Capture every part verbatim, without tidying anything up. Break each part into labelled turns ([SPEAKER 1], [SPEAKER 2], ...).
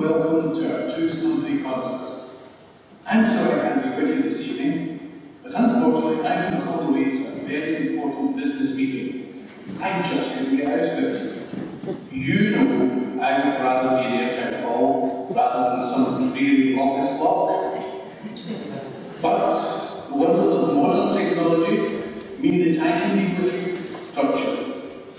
[SPEAKER 1] welcome to our Two's Company concert. I'm sorry I can't be with you this evening, but unfortunately I've been called away to a very important business meeting. I just couldn't get out of it. You know I would rather be in Ayr Town Hall rather than some dreary office block. But the wonders of modern technology mean that I can be with you virtually.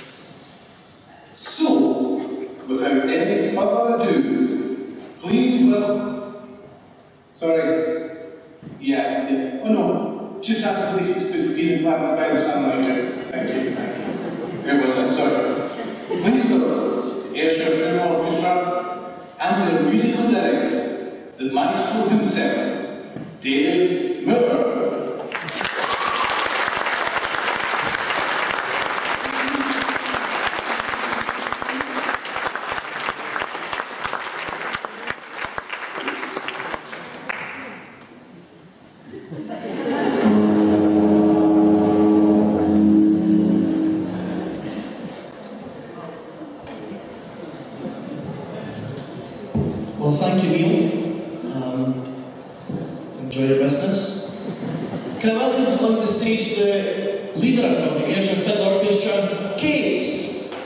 [SPEAKER 1] So, without any further ado, please welcome. Sorry. Yeah, yeah. Oh no, just ask the lady to put being glass by the sunlight. Thank you, thank you. Where was I? Sorry. Please welcome the Ayrshire Fiddle Orchestra and their musical director, the maestro himself, David Miller.
[SPEAKER 2] Well, thank you, Neil. Um, enjoy your business. Can I welcome onto the stage the leader of the Ayrshire Fiddle Orchestra, Kate?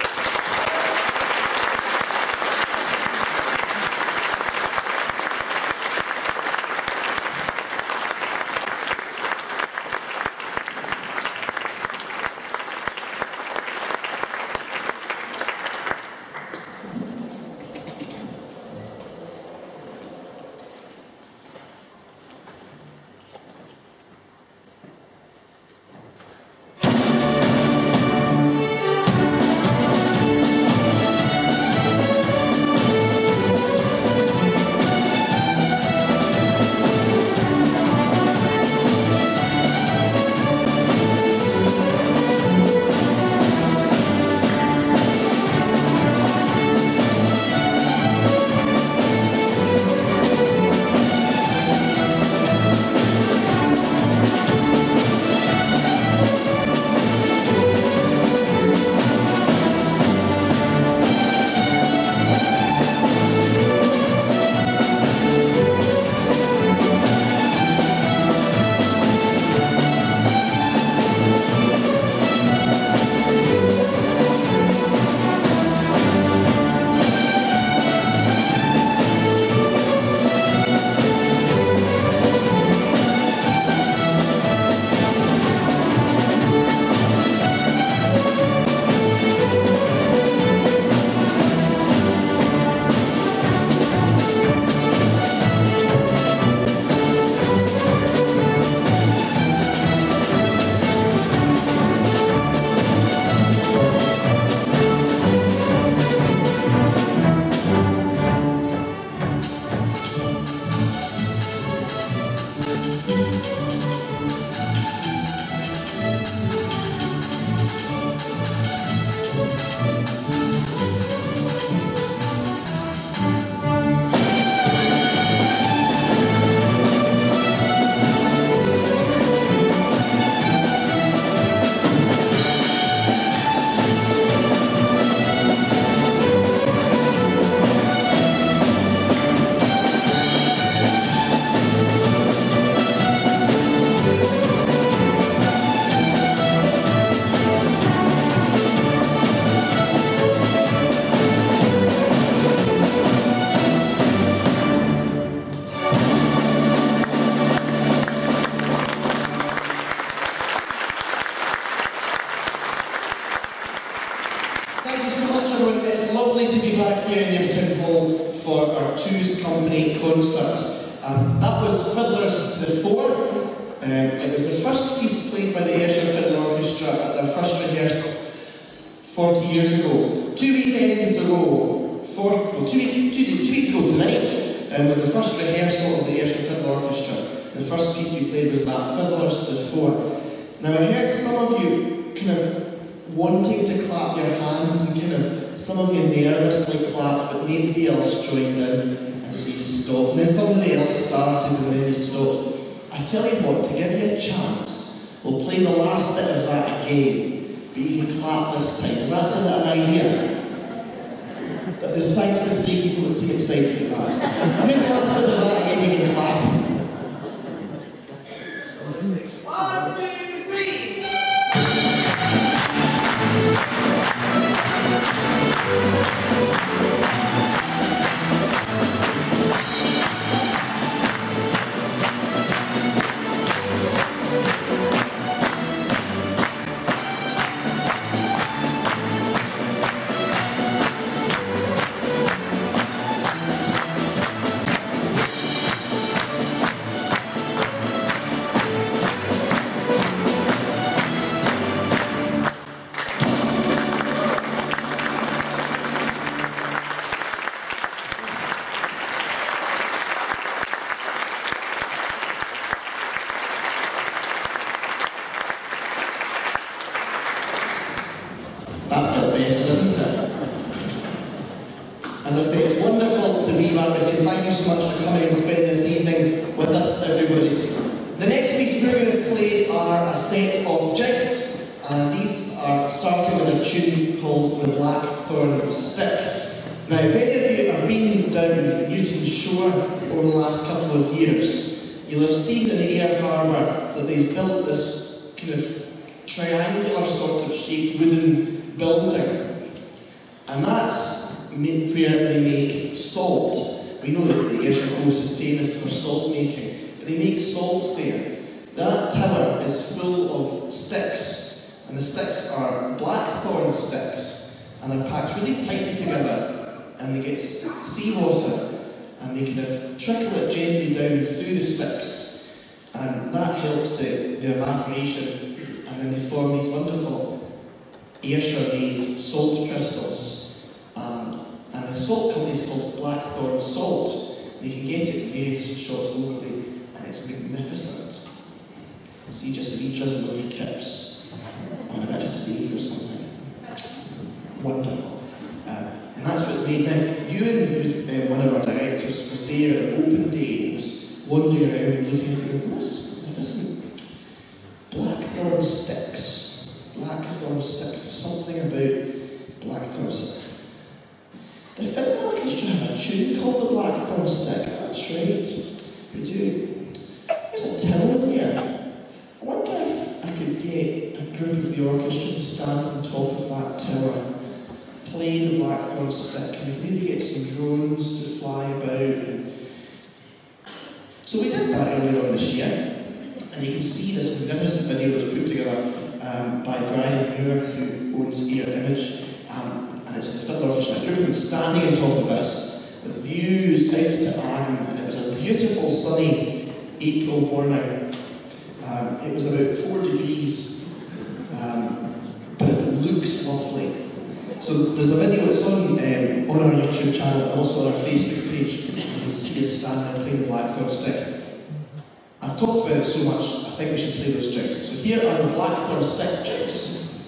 [SPEAKER 2] Thank you so much, everyone. It's lovely to be back here in Ayr Town Hall for our Two's Company concert. Um, that was Fiddlers to the Fore. Um, it was the first piece played by the Ayrshire Fiddle Orchestra at their first rehearsal forty years ago. Two weekends ago, four, well, two, week, two, two weeks ago tonight, um, was the first rehearsal of the Ayrshire Fiddle Orchestra. The first piece we played was that, Fiddlers to the Fore. Now I heard some of you kind of wanting to clap your hands and kind of, some of you nervously clapped, but nobody else joined in, and so you stopped. And then somebody else started and then you stopped. I tell you what, to give you a chance, we'll play the last bit of that again, but you can clap this time. Does that sound like an idea? But the thanks to three people that seem excited about that. Here's the last bit of that again, you can clap. One, two, three! That felt better, didn't it? As I say, it's wonderful to be back with you. Thank you so much for coming and spending this evening with us, everybody. The next piece we're going to play are a set of jigs, and these are starting with a tune called The Blackthorn Stick. Now, if any of you have been down Newton Shore over the last couple of years, you'll have seen in the Ayr Harbour that they've built this kind of triangular sort of shaped wooden building, and that's where they make salt. We know that the Ayrshire coast is famous for salt making, but they make salt there. That tower is full of sticks, and the sticks are blackthorn sticks, and they're packed really tightly together, and they get seawater, and they kind of trickle it gently down through the sticks, and that helps to the evaporation, and then they form these wonderful Ayrshire-made salt crystals, um, and the salt company is called Blackthorn Salt. You can get it in various shops locally, and it's magnificent. See just wee drizzle of chips on a bit of steak or something. Wonderful. Um, and that's what it's made now. Ewan, who's uh, one of our directors, was there at open day and was wandering around and looking at it, what's magnificent? Blackthorn sticks. Blackthorn sticks. There's something about blackthorn sticks. The Fiddle Orchestra have a tune called The Blackthorn Stick. That's right. We do. There's a till in there. I wonder if I could get a group of the orchestra to stand on top of that tower, play the Blackthorn Stick, and we could maybe get some drones to fly about. And so we did that earlier on this year, and you can see this magnificent video that's put together um, by Brian Muir, who owns Ayr Image, um, and it's the Fiddle Orchestra. A group of them standing on top of this, with views out to Arnhem, and it was a beautiful sunny April morning. Um, it was about four degrees, um, but it looks lovely. So there's a video, it's on, um, on our YouTube channel and also on our Facebook page. You can see us standing there playing the Blackthorn Stick. I've talked about it so much, I think we should play those jigs. So here are the Blackthorn Stick jigs.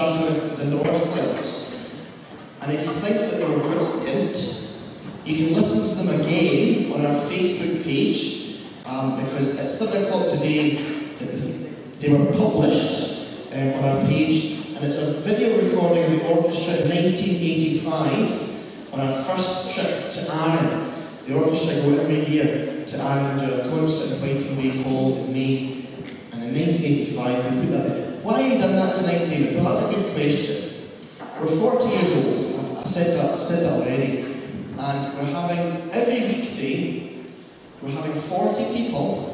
[SPEAKER 2] starting with the Northlands. And if you think that they were brilliant, you can listen to them again on our Facebook page, um, because at seven o'clock today, they were published um, on our page, and it's a video recording of the orchestra in nineteen eighty-five on our first trip to Ayr. The orchestra go every year to Ayr and do a concert in Whiting Bay Hall in May, and in nineteen eighty-five we put that in. Why have you done that tonight, David? Well, that's a good question. We're forty years old, I said that, I said that already, and we're having, every weekday, we're having forty people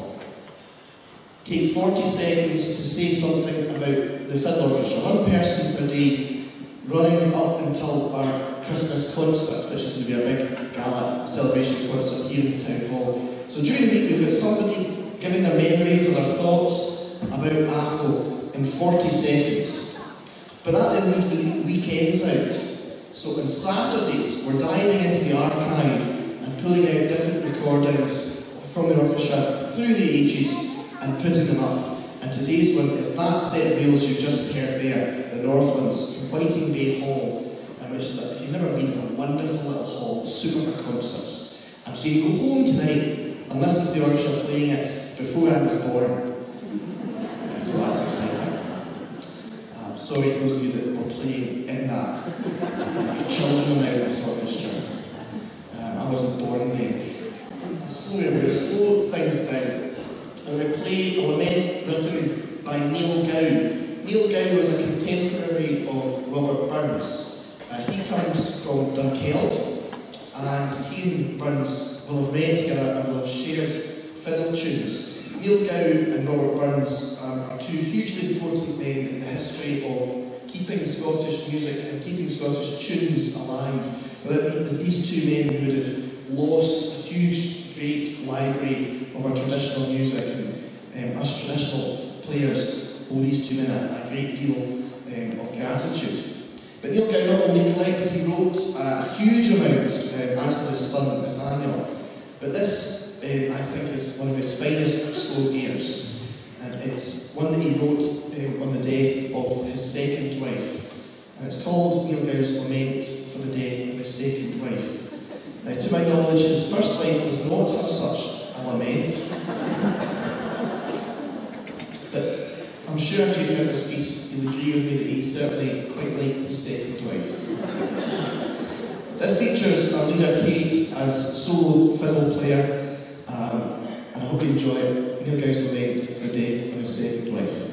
[SPEAKER 2] take forty seconds to say something about the Fiddle Orchestra. One person per day, running up until our Christmas concert, which is going to be a big gala celebration concert here in Town Hall. So during the week we've got somebody giving their memories or their thoughts about A F O in forty seconds. But that then leaves the weekends out. So on Saturdays we're diving into the archive and pulling out different recordings from the orchestra through the ages and putting them up. And today's one is that set of reels you just heard there, the Northlands, from Whiting Bay Hall, and which is, if you've never been, it's a wonderful little hall, super for concerts. And so you go home tonight and listen to the orchestra playing it before I was born. So that's exciting. Um, sorry for those of you that were playing in that. And your children are now in this orchestra. Um, I wasn't born then. So we're going to slow things down. And we play a lament written by Neil Gow. Neil Gow was a contemporary of Robert Burns. Uh, he comes from Dunkeld, and he and Burns will have met together and will have shared fiddle tunes. Neil Gow and Robert Burns um, are two hugely important men in the history of keeping Scottish music and keeping Scottish tunes alive. Without these two men, we would have lost a huge, great library of our traditional music, and um, us traditional players owe these two men a, a great deal um, of gratitude. But Neil Gow not only collected, he wrote a huge amount, um, as did his son Nathaniel. But this, um, I think, is one of his finest slow airs, and it's one that he wrote um, on the death of his second wife. And it's called Neil Gow's Lament for the Death of His Second Wife. Now, to my knowledge, his first wife does not have such a lament. But I'm sure if you've heard this piece, you'll agree with me that he certainly quite liked his second wife. This features our leader Kate as solo fiddle player, um, and I hope you enjoy it. Neil Gow's Lament for the Death of His Second Wife.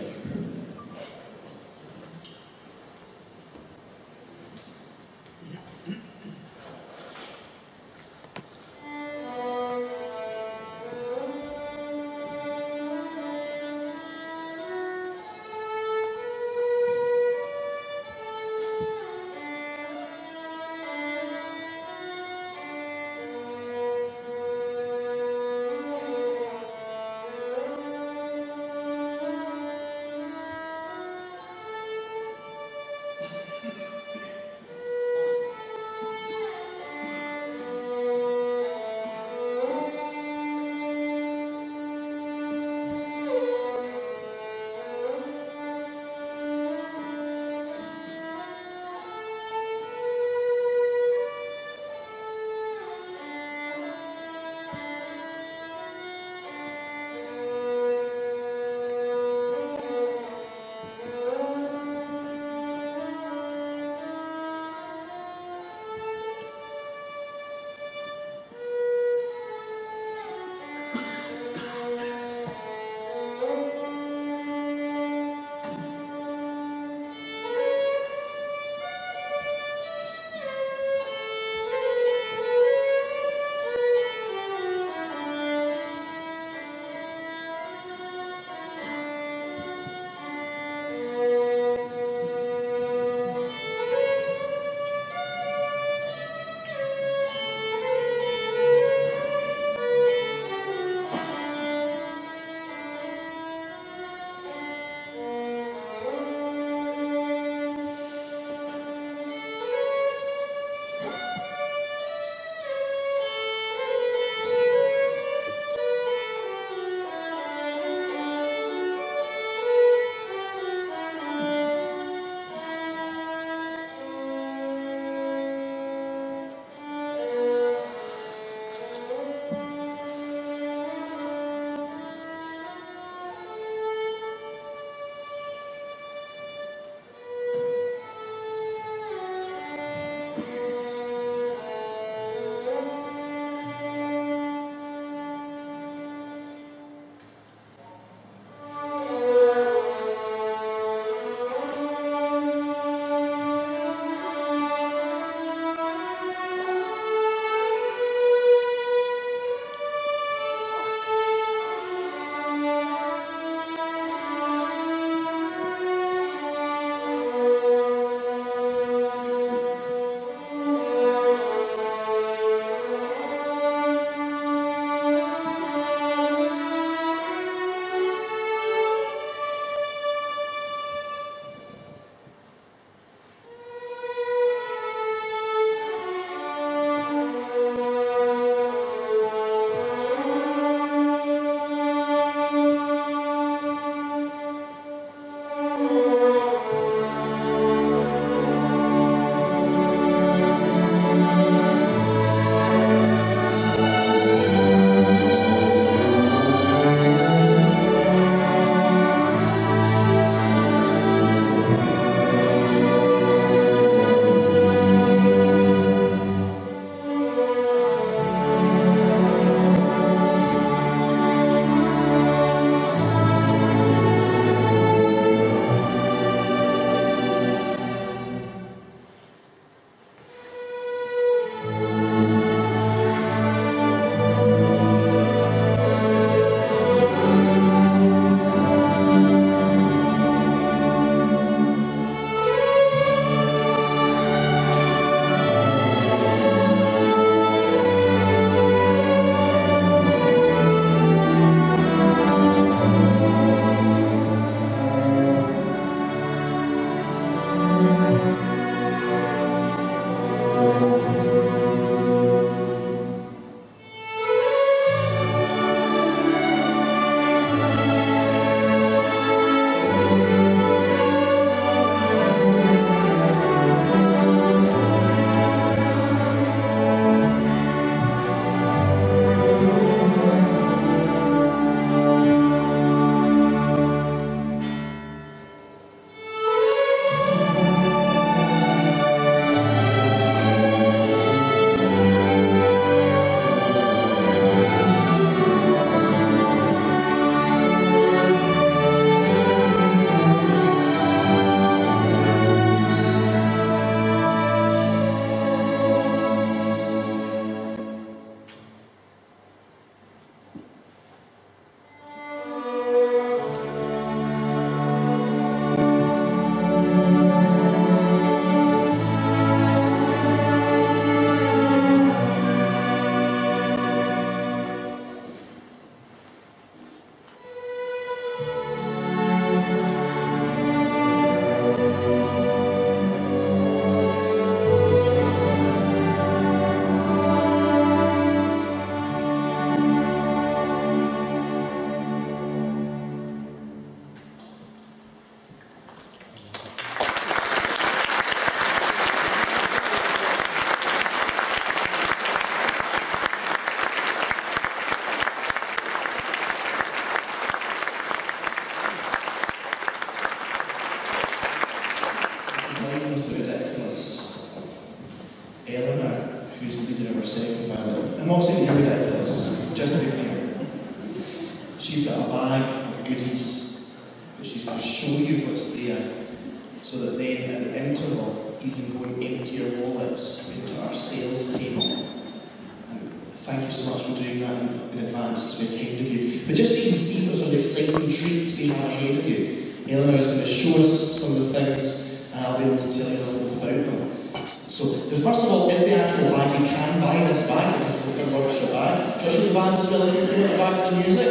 [SPEAKER 2] just a beginner. She's got a bag of goodies, but she's going to show you what's there, so that then at the interval you can go and empty your wallets into our sales table. And thank you so much for doing that in, in advance, it's very kind of you. But just so you can see what sort of exciting treats we have ahead of you, Eleanor is going to show us some of the things, and I'll be able to tell you a little bit about them. So, the first of all is the actual bag. You can buy this bag, it's a Fiddle Orchestra bag. Do I show the band as well in case they want the bag for the music?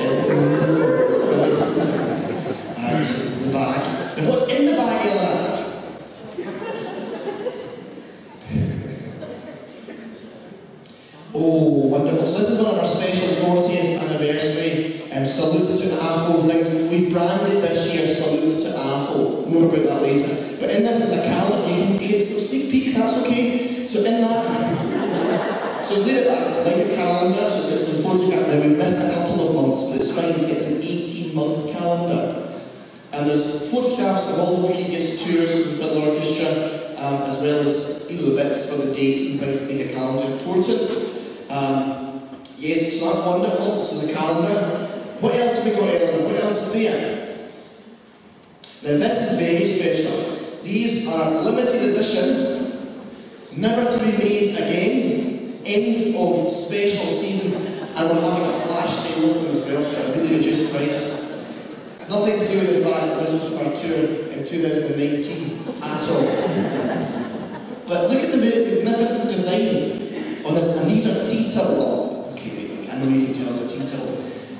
[SPEAKER 2] Uh, so it's the bag. Now what's in the bag, Eleanor? Oh, wonderful. So this is one of our special fortieth anniversary um, salute to A F O things. We've branded this year Salute to A F O. More about that later. But in this is a calendar. You can, you can still sneak peek, that's okay. So in that, so it's laid at like a calendar, so it's got some photographs. Now we've missed a couple of months, but it's fine. It's an eighteen month calendar. And there's photographs of all the previous tours of the Fiddle Orchestra, um, as well as you know, the bits for the dates and things that make a calendar important. Um, yes, so that's wonderful. This is a calendar. What else have we got, Eleanor? What else is there? Now this is very special. These are limited edition, never to be made again, end of special season, and we're having a flash sale of them as well, so at a really reduced price. It's nothing to do with the fact that this was our tour in two thousand nineteen at all. But look at the magnificent design on this, and these are tea towel. Okay, wait, I know you can tell it's a tea towel.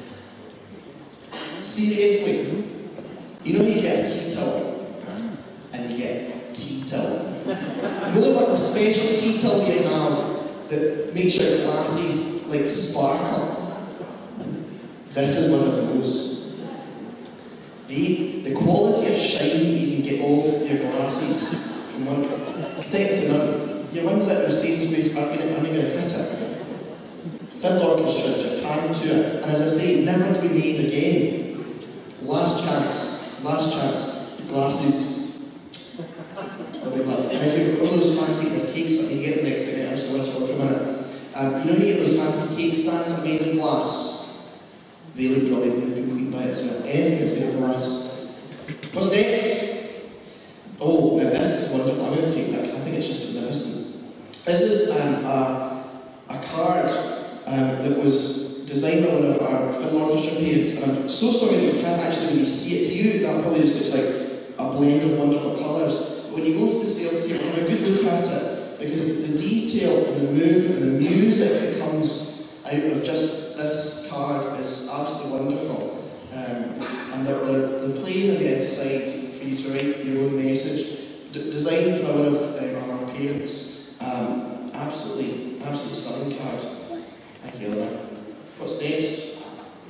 [SPEAKER 2] Seriously, you know you get a tea towel, and you get a tea towel. You know what the special tea towel you have that makes your glasses like sparkle? This is one of those. The, the quality of shine you can get off your glasses from one second to another. Your ones that have Sainsbury's are going to cut it. Fiddle Orchestra, Japan tour, and as I say, never to be made again. Last chance, last chance, glasses. They'll be lovely. And if you've got one of those fancy cakes that you get the next thing, I'm just going to watch for a minute. Um, you know, you get those fancy cake stands that are made in glass. They look brilliant when they've been cleaned by it as well. Anything that's made of glass. What's next? Oh, now this is wonderful. I'm going to take that because I think it's just magnificent. This is um, a, a card um, that was designed by one of our Fiddle Orchestra parents, and I'm so sorry that you can't actually really see it. To you, that probably just looks like a blend of wonderful colours. But when you go to the sales table, have a good look at it, because the detail and the movement and the music that comes out of just this card is absolutely wonderful. Um, and they're, they're, they're playing on the inside for you to write your own message, D designed by one of um, our parents. Um, absolutely, absolutely stunning card. Thank you, Eleanor. What's next?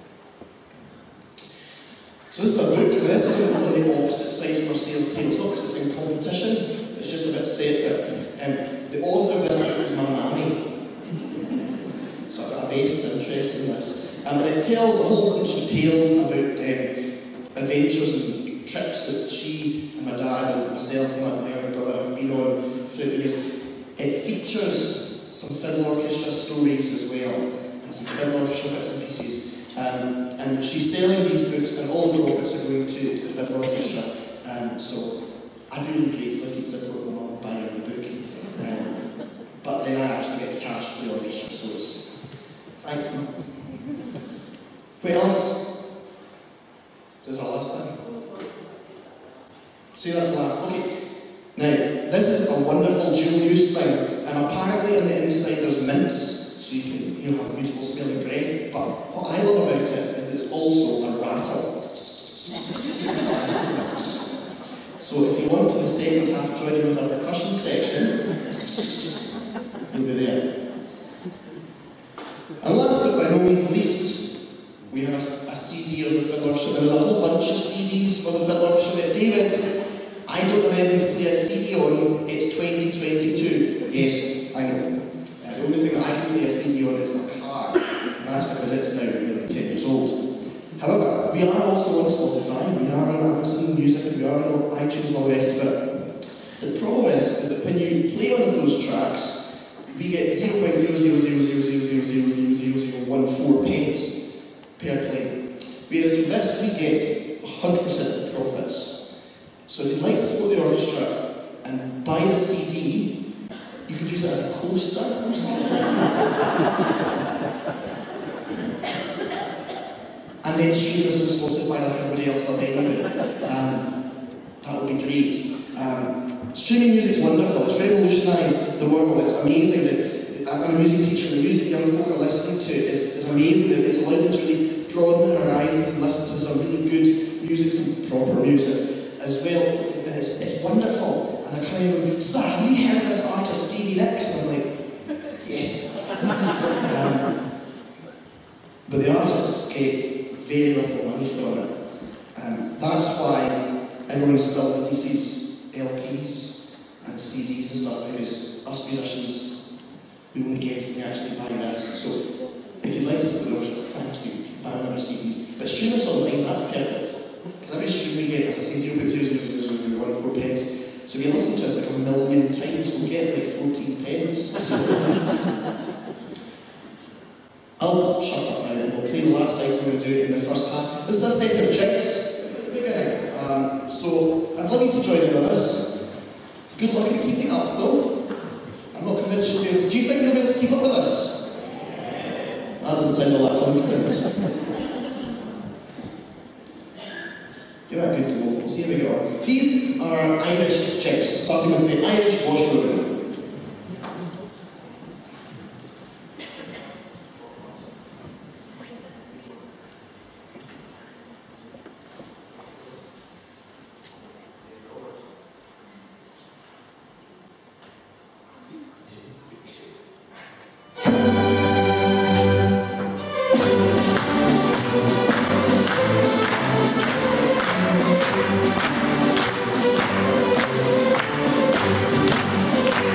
[SPEAKER 2] So this is a book, and this is on the opposite side of our sales table. It's not because it's in competition, it's just a bit separate. Um, the author of this book is my mammy. So I've got a vested interest in this. Um, and it tells a whole bunch of tales about um, adventures and trips that she and my dad and myself and my younger brother have been on throughout the years. It features some Fiddle Orchestra stories as well, some Fiddle Orchestra bits and pieces. Um, and she's selling these books, and all the profits are going to, to the Fiddle Orchestra. Um, so I'd be really grateful if you'd support them all and buy her the book. Um, but then I actually get the cash for the orchestra, so it's thanks, Mum. What else? Is that our last thing? See, that's the last. Okay. Now, this is a wonderful dual use thing, and apparently on the inside there's mints. So you can you know, have a beautiful smelling breath, but what I love about it is it's also a rattle. So if you want to the second half, join in with our percussion section, you'll be there. And last but by no means least, we have a, a C D of the Fiddle Orchestra. There's a whole bunch of C Ds for the Fiddle Orchestra there. David, I don't have anything to play a C D on, it's twenty twenty-two. Yes, I know. The only thing that I can play a C D on is my car, and that's because it's now nearly ten years old. However, we are also on Spotify, we are on Amazon Music, we are on iTunes and all the rest of it. The problem is, is that when you play one of those tracks, we get zero point zero zero zero zero zero zero zero zero zero zero one four pence per play. Whereas with this, we get one hundred percent of the profits. So if you'd like to support the orchestra and buy the C D, you could use it as a coaster or something. And then stream us on Spotify like everybody else does anyway. Um, that would be great. Um, streaming music's wonderful. It's revolutionised the world. It's amazing that I'm a music teacher, and the music young folk are listening to is, is amazing. That it's allowed them to really broaden their horizons and listen to some really good music, some proper music as well. And it's, it's wonderful. And they're kind of going, "Sir, have you heard this artist Stevie Nicks?" And I'm like, "Yes." um, but the artists get very little money from it. Um, that's why everyone still releases L Ps and C Ds and stuff, because us musicians, we won't get it, we actually buy this. So if you'd like to support the orchestra, thank you, buy one of our C Ds. But stream us online, that's perfect. Because every stream we get, as I say, zero point zero zero zero zero zero one four pence. So if you listen to us like a million times, we'll get like fourteen pence. So I'll shut up now and we'll play the last item we're going to do in the first half. This is a set of jigs at the beginning. Um, so I'd love you to join in with us. Good luck in keeping up though. I'm not convinced you'll be able to. Do you think you'll be able to keep up with us? That doesn't sound all that confident. Give it a good go. We'll see how we go. These are Irish jigs, starting with the Irish washboard.
[SPEAKER 3] Thank you.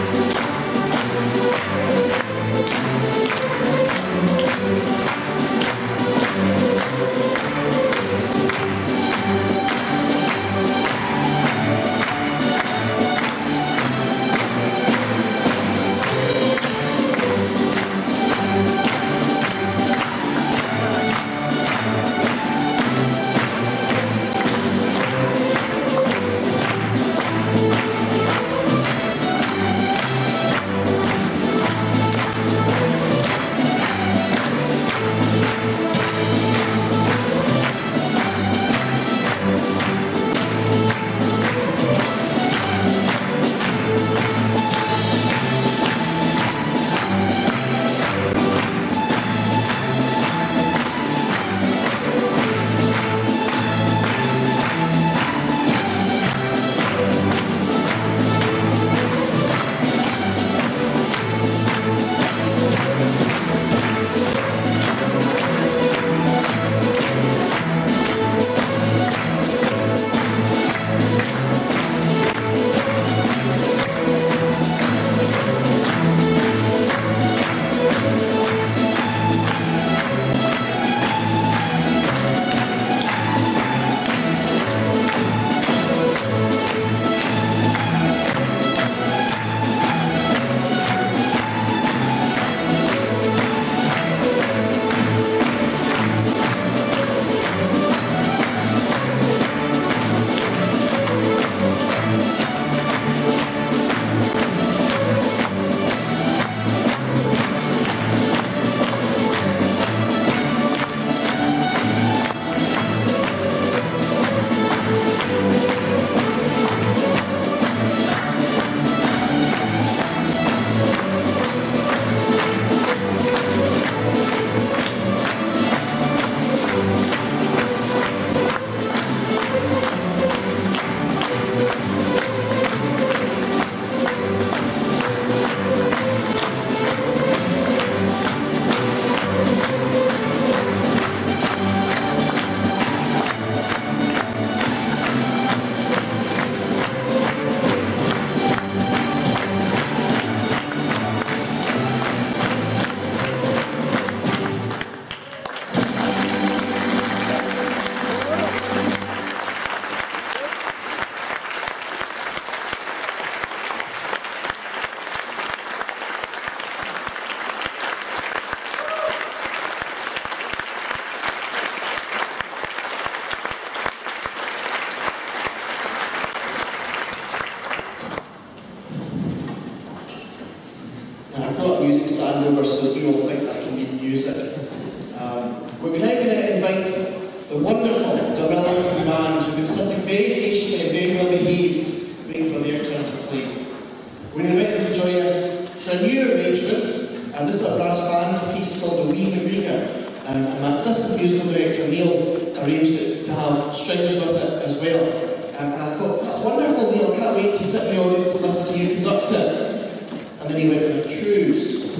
[SPEAKER 2] we're now going to invite the wonderful Dalmellington Band, who've been sitting very patiently and very well behaved, waiting for their turn to play. We're going to invite them to join us for a new arrangement, and this is a brass band piece called The Wee McGregor. Um, and my assistant musical director Neil arranged it to have strings with it as well. Um, and I thought, that's wonderful, Neil, I can't wait to sit in the audience and listen to you conduct it. And then he went on a cruise.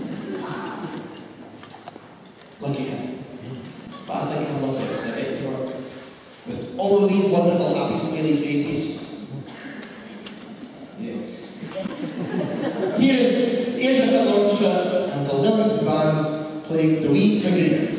[SPEAKER 2] Lucky him. But I think I'm lucky because I get to work with all of these wonderful, happy, smiling faces. Yeah. Here is Ayrshire Fiddle Orchestra and Dalmellington Band playing The Wee McGregor.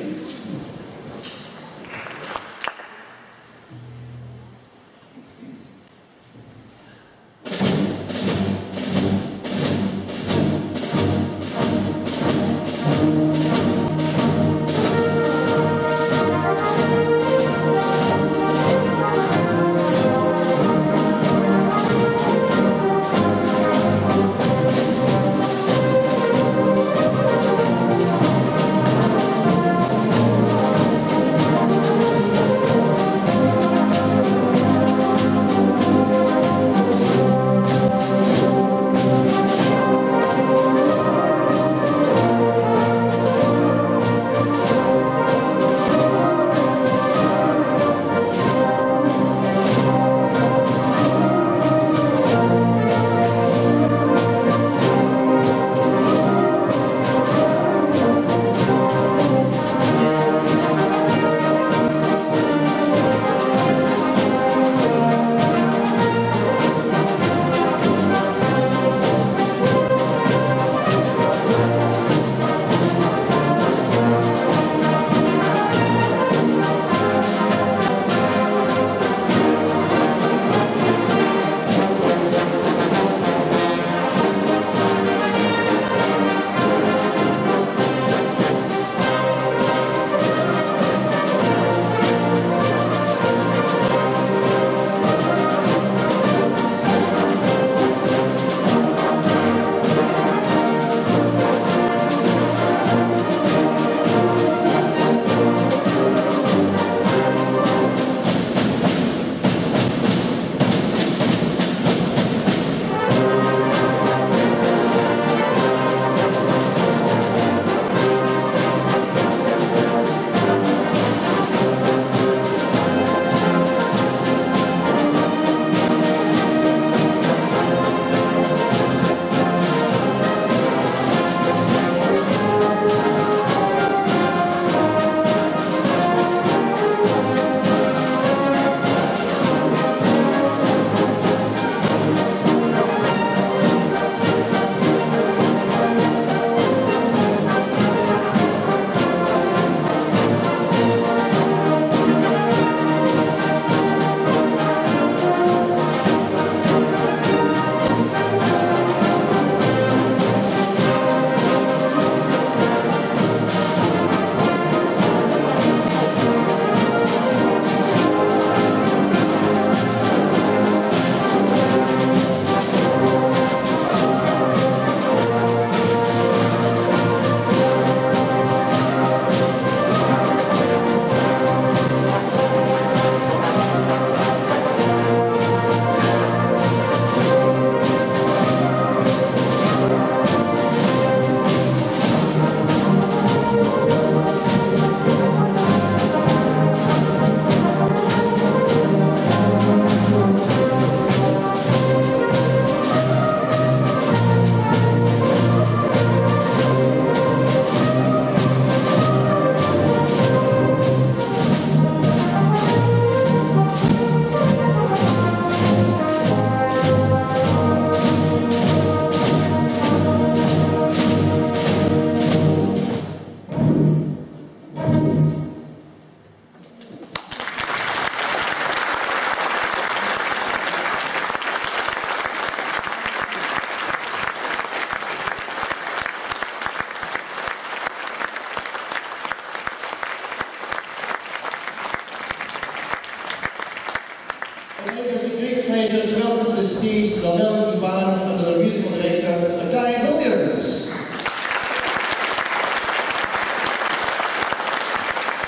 [SPEAKER 2] pleasure to welcome to the stage the Dalmellington Band under their musical director, Mister Gary Williams.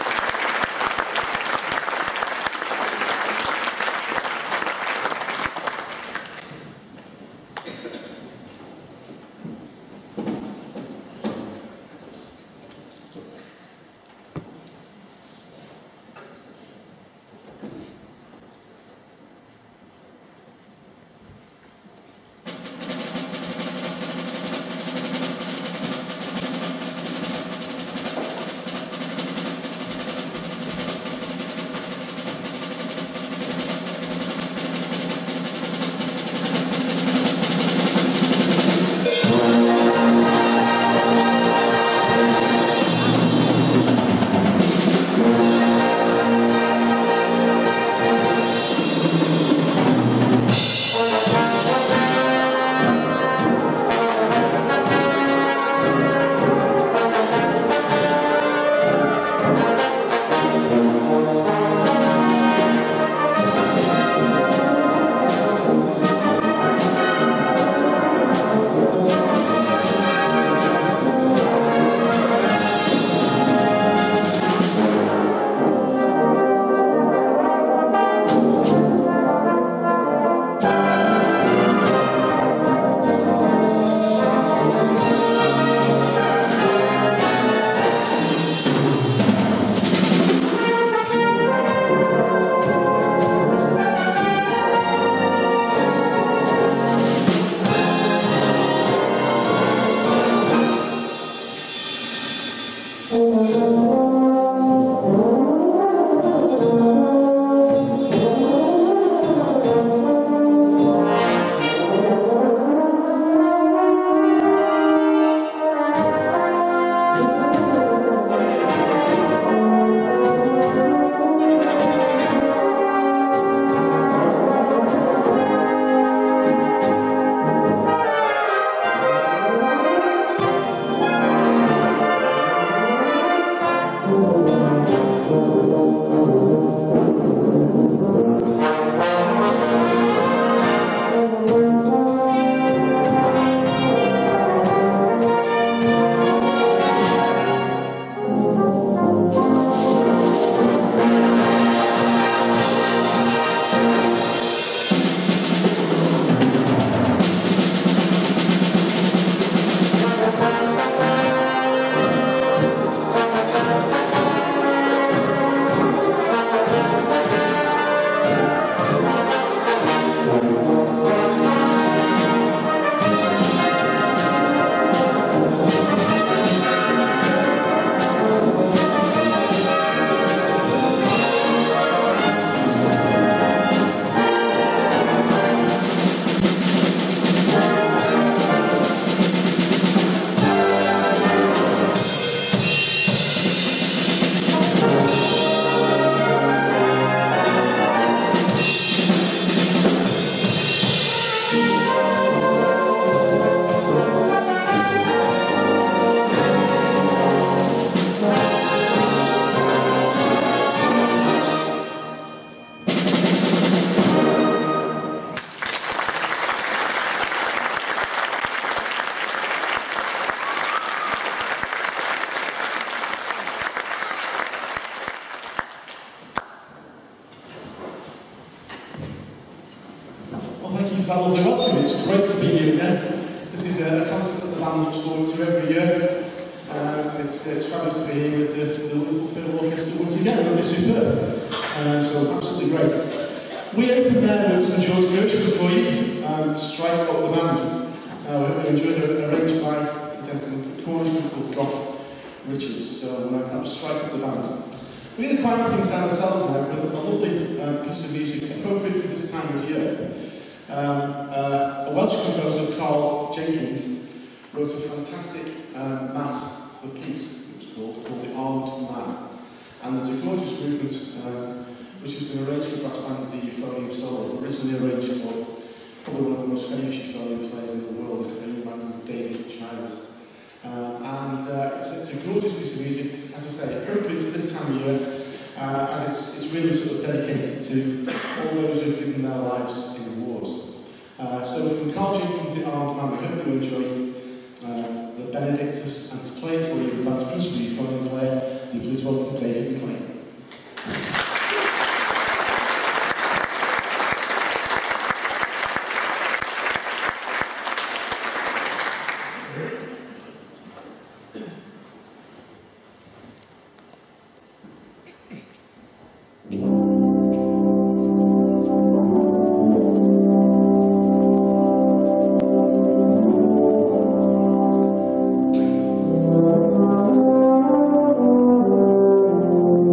[SPEAKER 2] for that lovely welcome. It's great to be here again. This is a concert that the band looks forward to every year. Um, it's, it's fabulous to be here with the, the wonderful Fiddle Orchestra once again. It'll be superb. Um, so absolutely great. We opened there with some George Gershwin for you, um, Strike Up the Band. Uh, we enjoyed a arranged by a gentleman, a Cornishman called Goff Richards. So uh, that was Strike Up the Band. We're going to quiet things down ourselves now with a lovely uh, piece of music appropriate for this time of year. Um, uh, a Welsh composer, Carl Jenkins, wrote a fantastic um, mass for peace, it was called, called The Armed Man. And there's a gorgeous movement um, which has been arranged for brass band as a euphonium solo, originally arranged for probably one of the most famous euphonium players in the world, a young man called David Childs. Um, and uh, it's, it's a gorgeous piece of music, as I say, appropriate for this time of year, uh, as it's, it's really sort of dedicated to all those who've given their lives in the wars. Uh, so from Carl Jenkins, The Armed Man, we hope you enjoy uh, the Benedictus, and to play it for you, the band's principal euphonium player, you please welcome David McLean.
[SPEAKER 3] Thank you.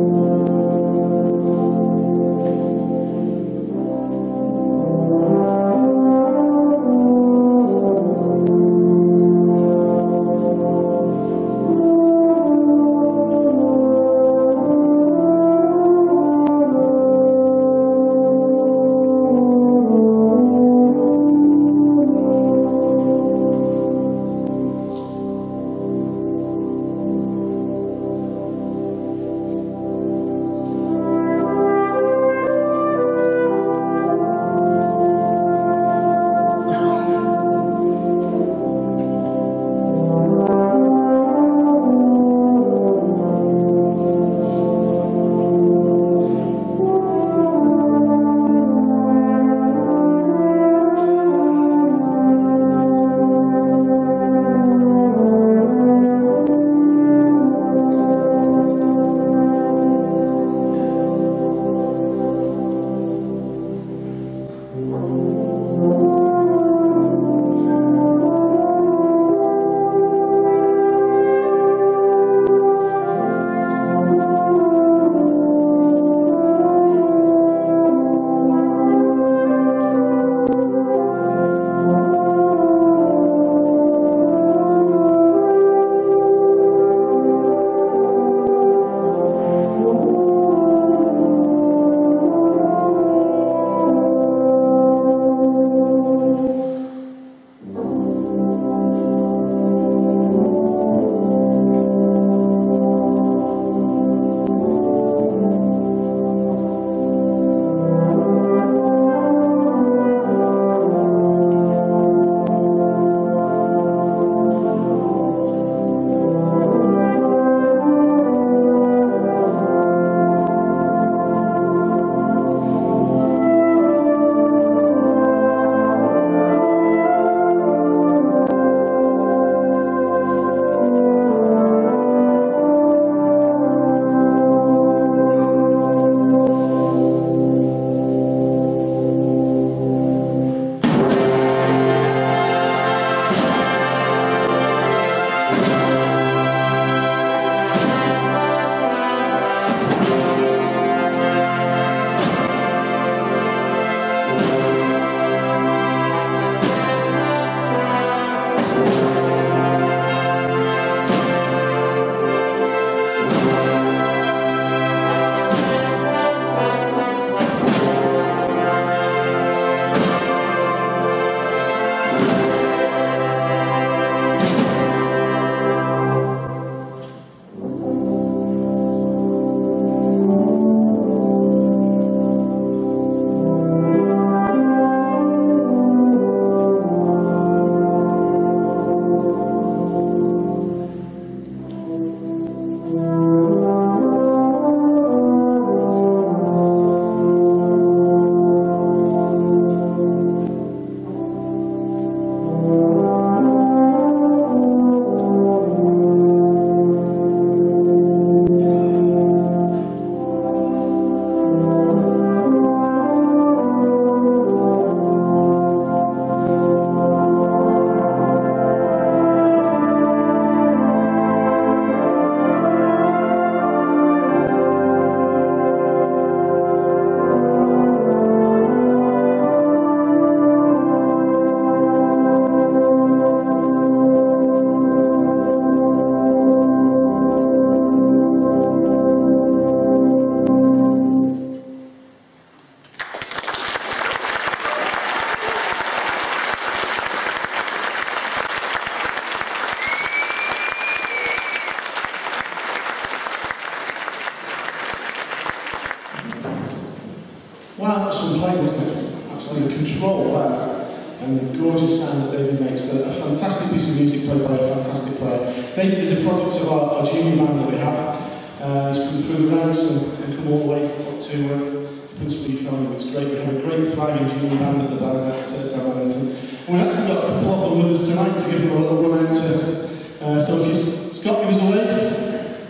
[SPEAKER 3] Wow, that's some playing, wasn't it? Absolutely control there. And the gorgeous sound that David makes. A, a fantastic piece of music played by a fantastic player. David is a product of our, our junior band that we have. Uh, he's come through the ranks and, and come all the way up to, uh, to Principal Youth Family. It's great. We have a great thriving junior band at the band at uh, Dalmellington. And we've actually got a couple of them with us tonight to give them a little run out to. Uh, so if you, Scott, give us a wave.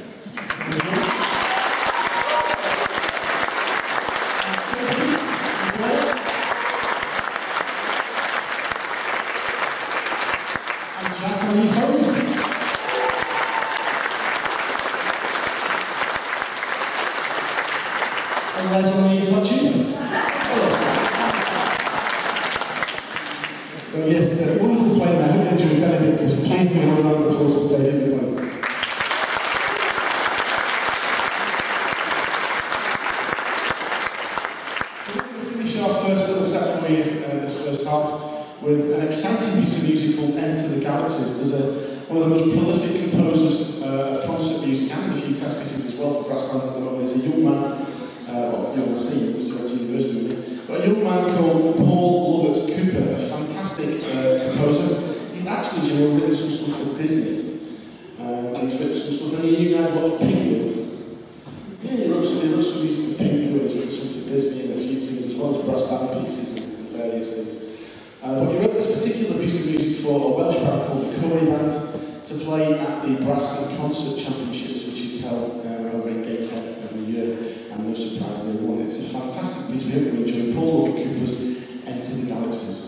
[SPEAKER 3] So yes, uh, wonderful play now. I hope you enjoyed Benedictus. Please give him a round of applause for David. So we're going to finish our first little set for you uh, this first half with an exciting piece of music called Enter the Galaxies. There's a, one of the most prolific composers uh, of concert music and a few test pieces as well for brass bands at the moment. He's a young man, uh, well, young, I say young, because he went to university with me, but a young man called Paul Lovett Cooper, a fantastic uh, composer. He's actually, you know, written some stuff for Disney. Uh, and he's written some stuff. Any of you guys watch Penguin? Yeah, he wrote some, he wrote some music for Penguin, he's written some for Disney and a few things as well as brass band pieces and, and various things. Uh, but he wrote this particular piece of music for a Welsh band called the Corey Band to play at the Brass and Concert Championships, which is held uh, over in Gateshead every year. And no surprise they won. It's a fantastic piece. We hope you enjoy Paul Lovett Cooper's Enter the Galaxies.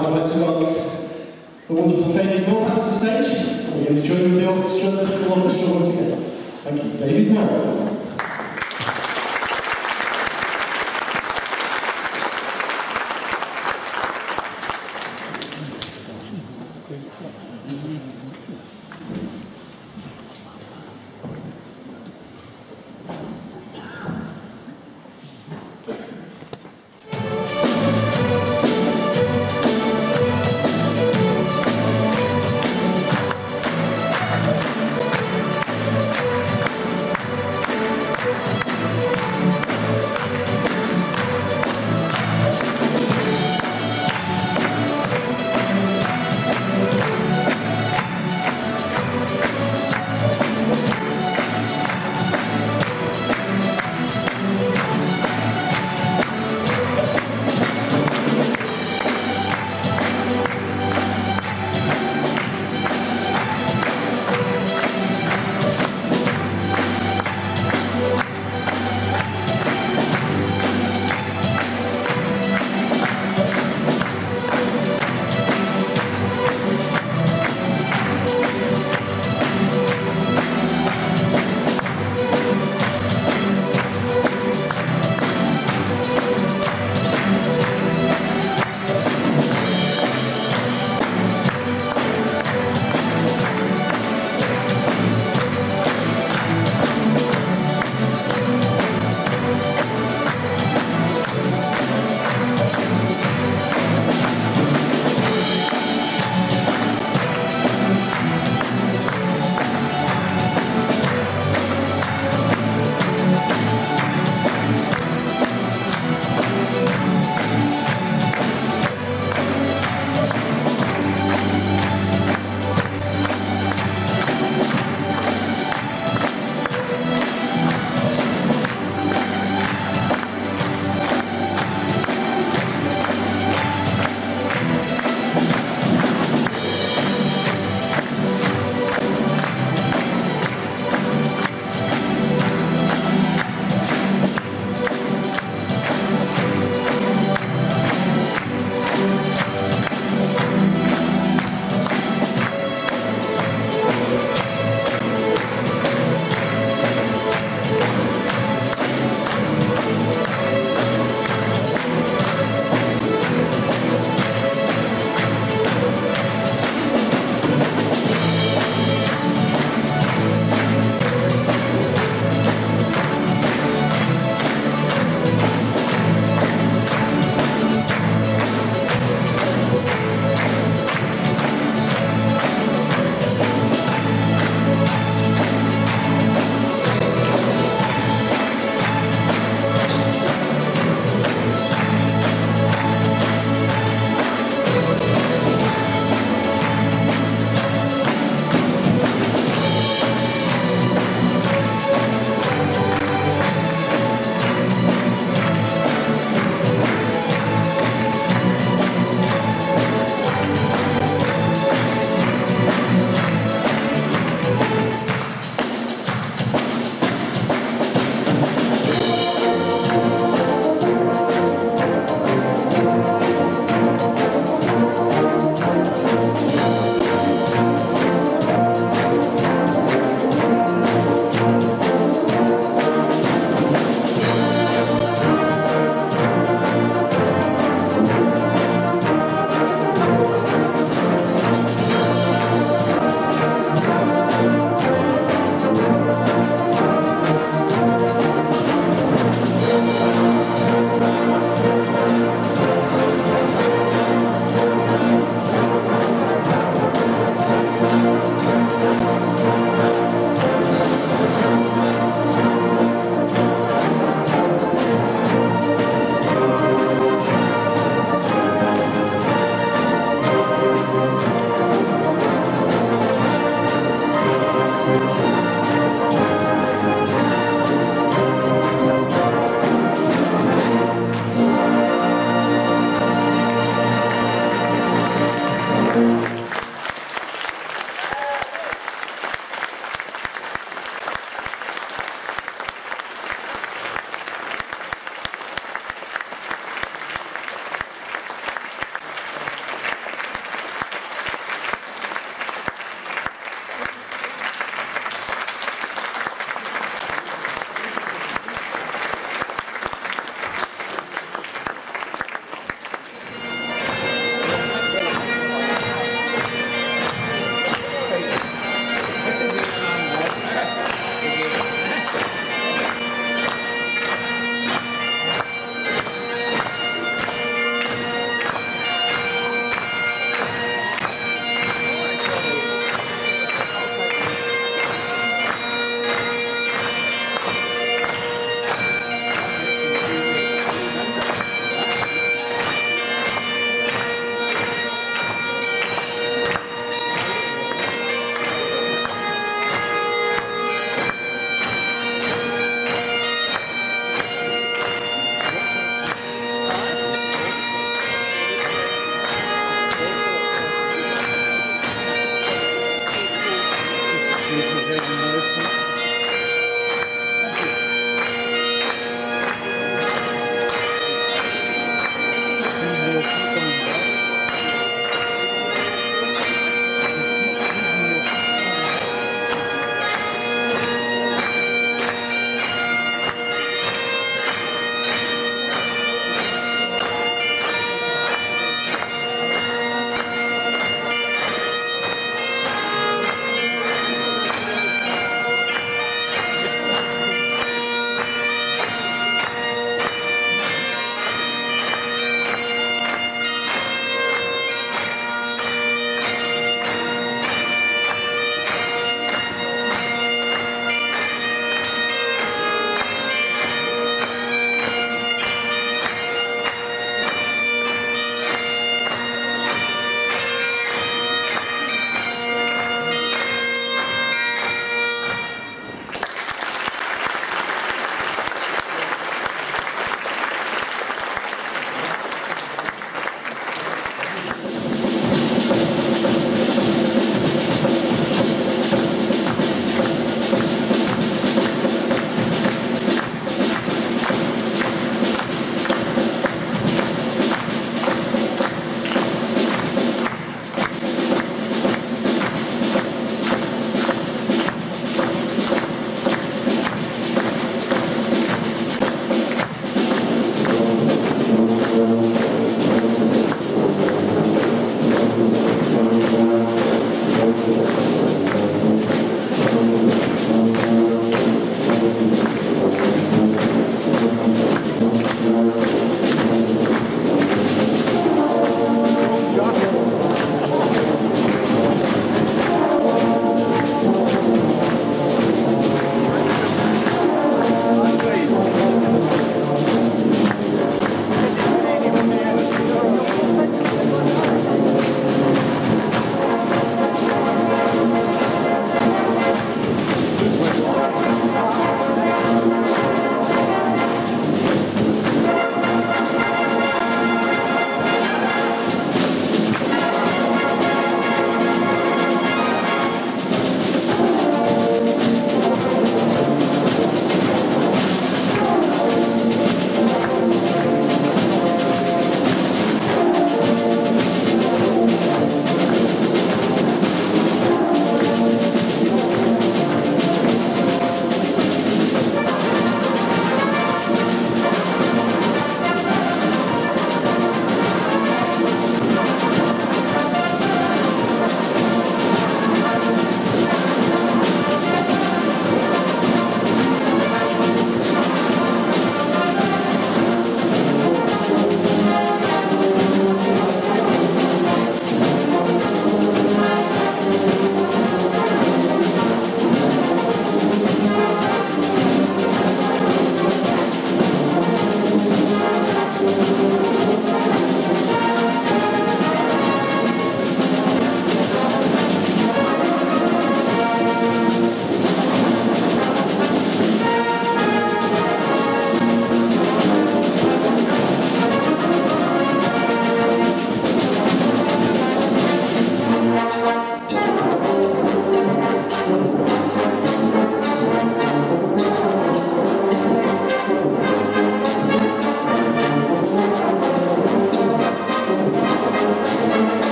[SPEAKER 3] I'd like to welcome the wonderful David Moore back to the stage. And we're going to join with the orchestra, the full orchestra once again. Thank you, David Moore.
[SPEAKER 4] Thank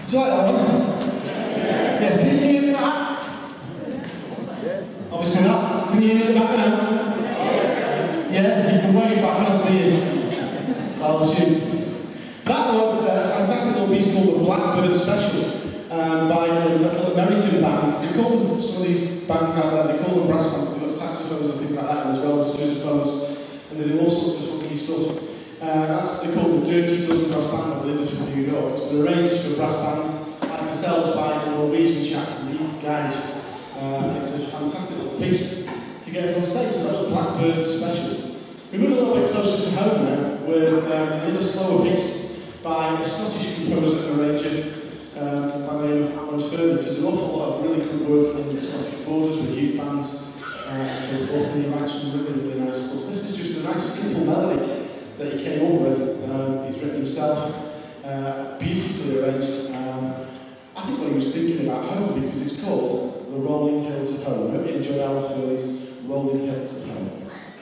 [SPEAKER 3] Do you like that one? Yes, can you hear the back? Yes. Obviously not. Can you hear the back now? Yeah, you can wave back, I'll see you. I'll assume. That was a fantastic little piece called the Blackbird Special um, by a little American band. We call them, some of these bands out there, they call them brass bands. They've got saxophones and things like that as well as sousaphones, and they do all sorts of funky stuff. Uh, that's, they call them the Dirty Dozen Brass Band, I believe it's from New York. It's been arranged for brass bands like themselves by a Norwegian chap, Reed Gage. Uh, it's a fantastic little piece to get us on stage, so that was Blackbird Special. We move a little bit closer to home now with um, another slower piece by a Scottish composer and arranger um, by the name of Alan Fernie. Does an awful lot of really good work in the Scottish borders with youth bands uh, and so forth, and he writes some really, really nice stuff. This is just a nice simple melody that he came up with. Um, he's written himself, uh, beautifully arranged. Um, I think what he was thinking about home, because it's called The Rolling Hills of Home. I hope you enjoy Alan Fernie's Rolling Hills of Home.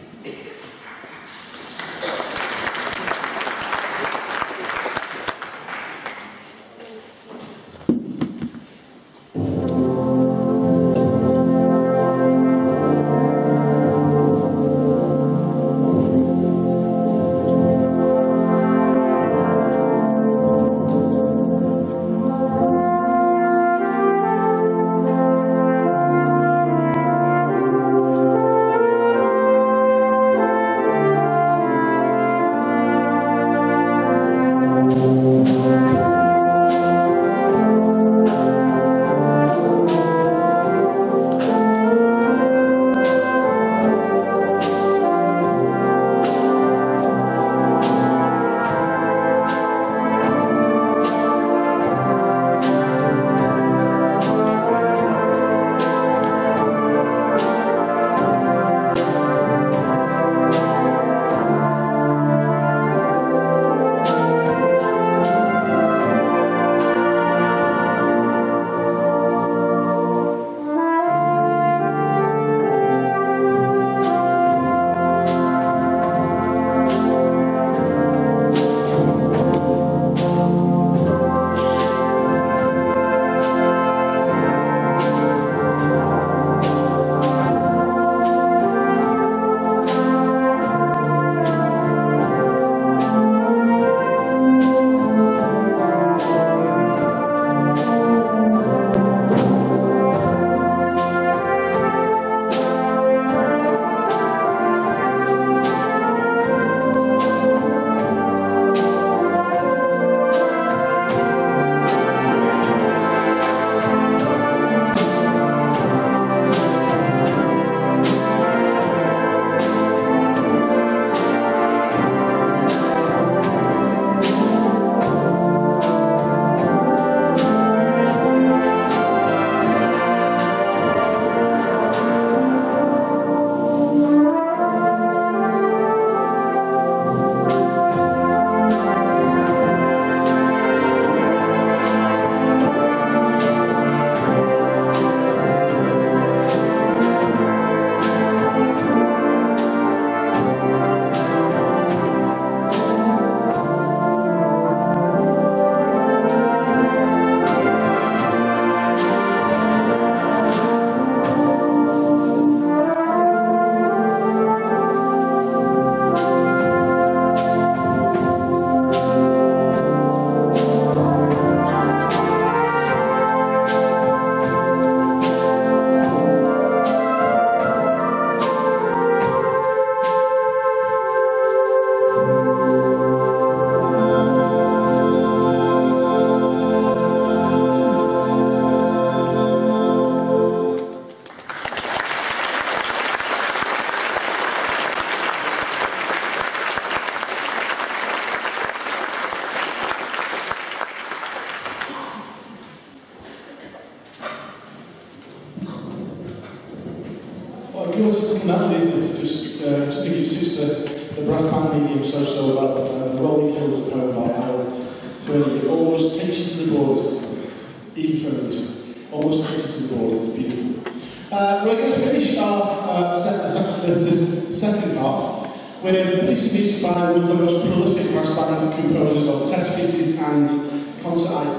[SPEAKER 3] gorgeous little melody, isn't it? Just, uh, just think it suits the, the brass band medium so-so about uh, the Rolling Hills of Home by Ayr Town. It almost takes you to the borders, doesn't it? Even from English. Almost takes you to the borders, it's beautiful. Uh, we're going to finish our uh, set, this, this second half with a piece of music by one of the most prolific brass band composers of test pieces and concert items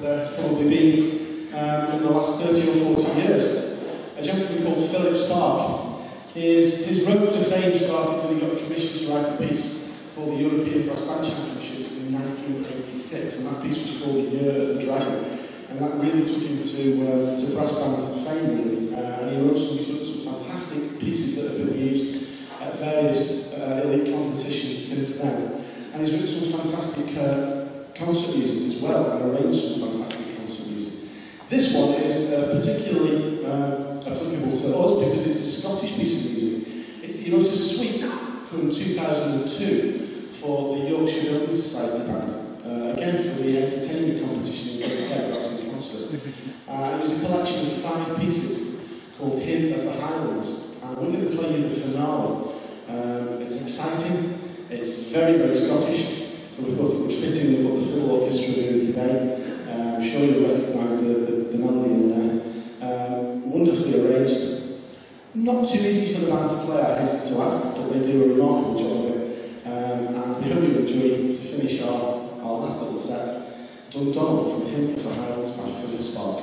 [SPEAKER 3] there has probably been um, in the last thirty or forty years. A gentleman called Philip Spark. His, his road to fame started when he got commissioned to write a piece for the European Brass Band Championships in nineteen eighty-six, and that piece was called The Year of the Dragon, and that really took him to, uh, to brass band fame, really. Uh, and he wrote some, he's written some fantastic pieces that have been used at various uh, elite competitions since then. And he's written some fantastic uh, concert music as well, and arranged some fantastic concert music. This one is uh, particularly uh, applicable to us because it's a Scottish piece of music. It's, you know, it's a suite from two thousand two for the Yorkshire Fiddle Society Band, uh, again for the entertainment competition in Terras in concert. Uh, it was a collection of five pieces called Hymn of the Highlands, and we're going to play you the finale. Um, it's exciting, it's very, very Scottish, so we thought it would fit in with what the Fiddle Orchestra are doing today. Uh, I'm sure you'll recognise the, the, the melody in there. Um, wonderfully arranged. Not too easy for the band to play, I hasten to add, but they do a remarkable job of it. Um, and we hope you enjoy, to finish our, our last little set, Dundonald from Hymn of the Highlands by Philip Spark.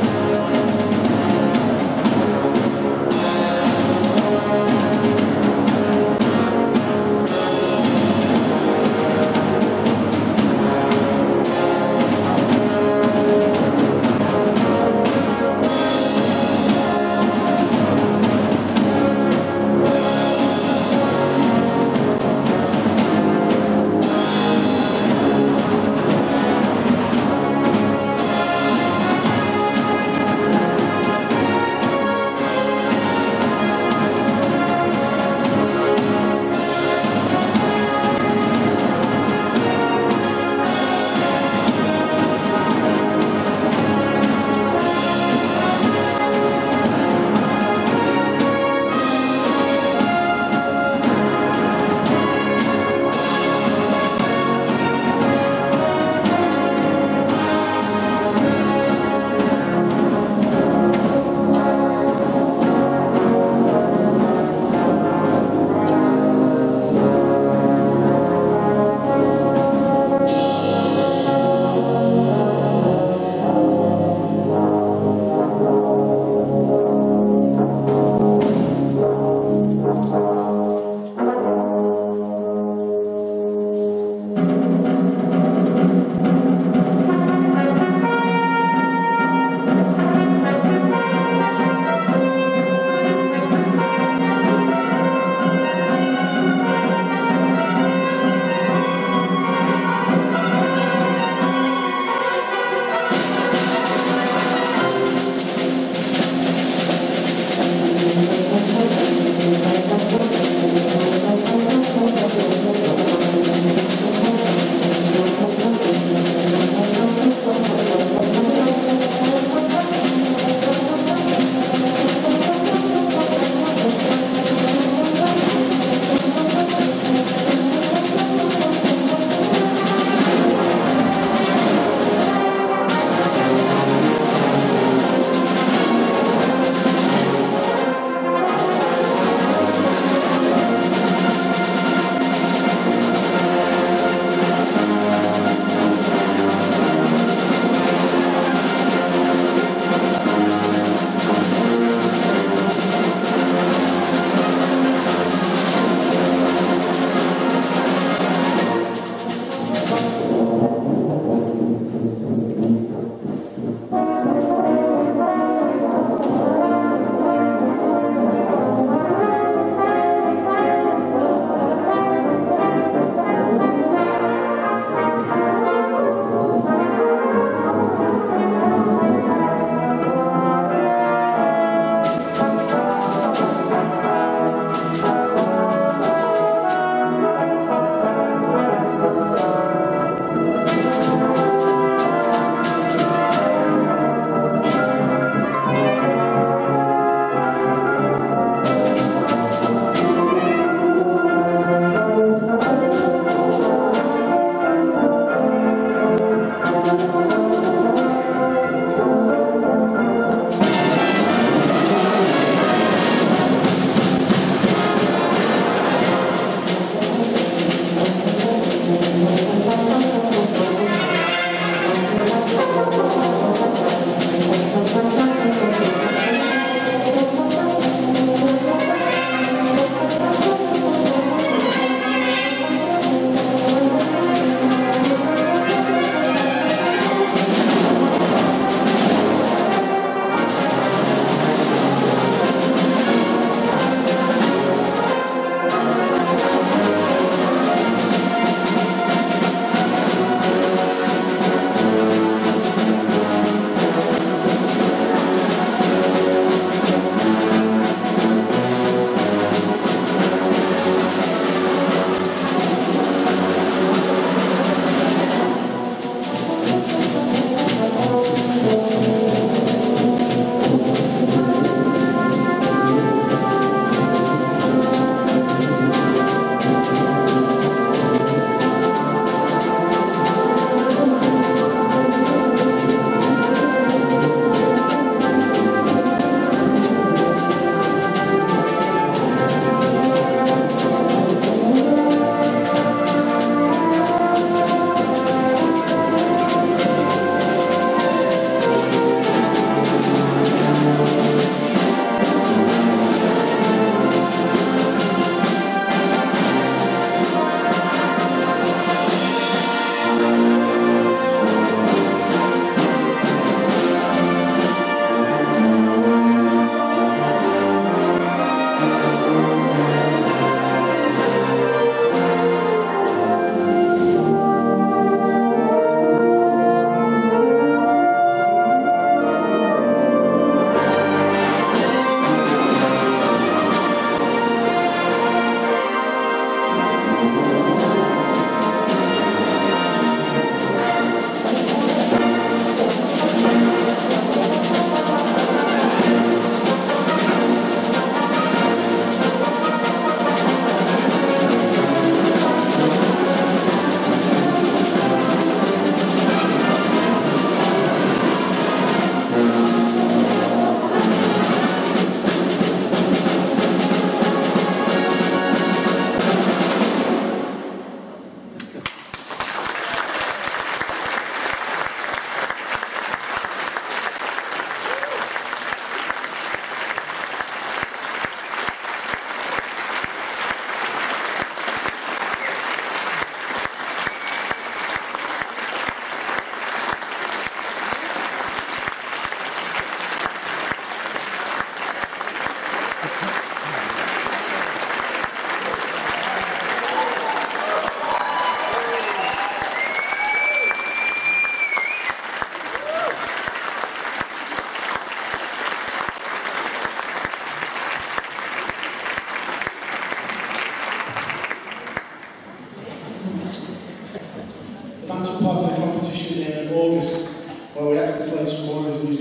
[SPEAKER 4] Thank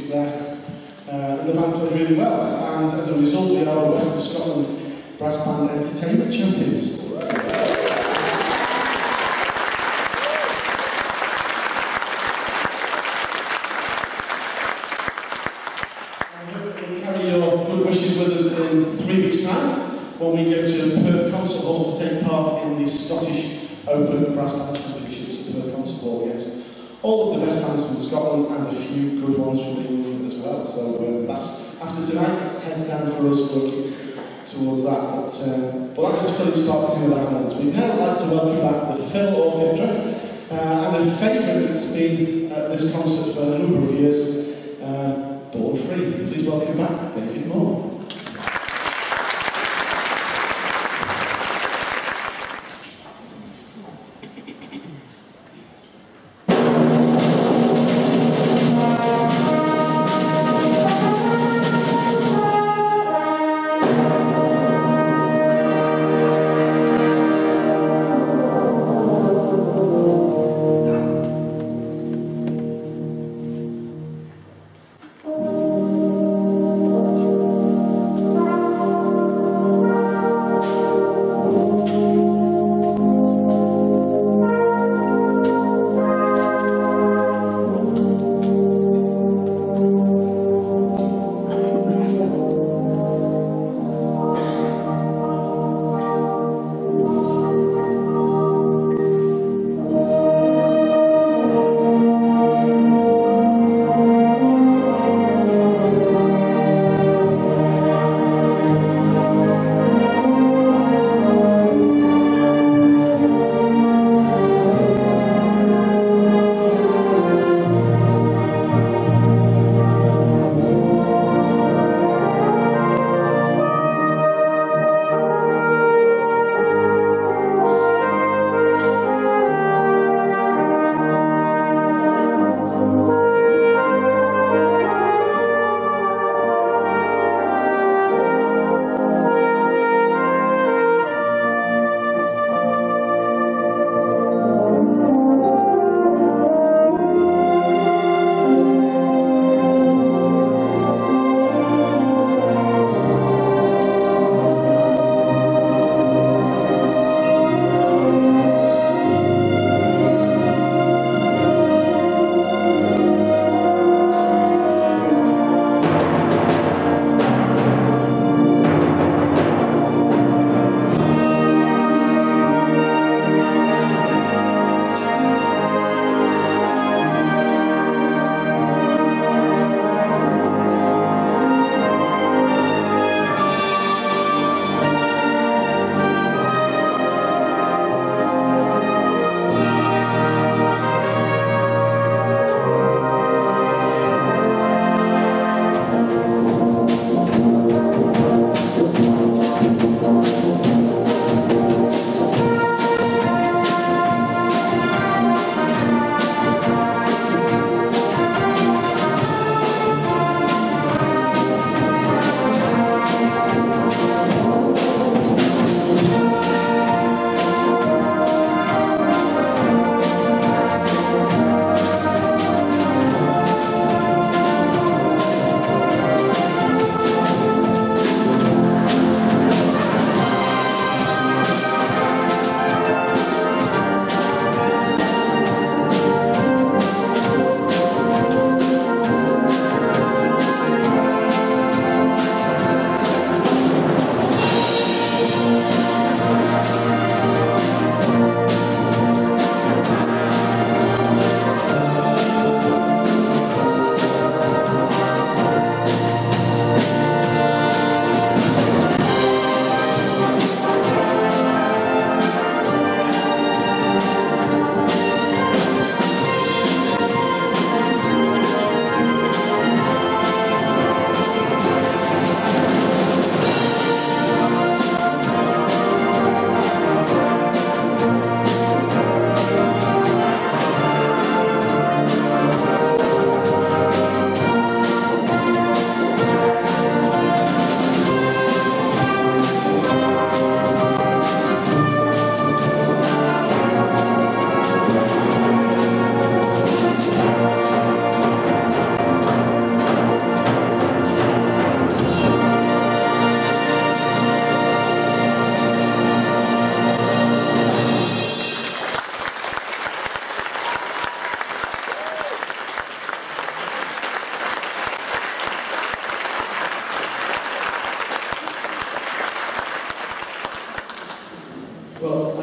[SPEAKER 3] music there. Uh, and the band played really well, and as a result we are West of Scotland Brass Band Entertainment Champions. In three weeks' time, when we go to Perth Concert Hall to take part in the Scottish Open Brass Band Championships at Perth Concert Hall against all of the best bands from Scotland and a few good ones from England as well. So uh, that's after tonight, it's heads down for us working towards that. But uh, well, that was the Phillips Park thing with our hands. We'd now like to welcome back the Fiddle Orchestra, uh, and a favourite that's been at this concert for a number of years, uh, Born Free. Please welcome back David Moore.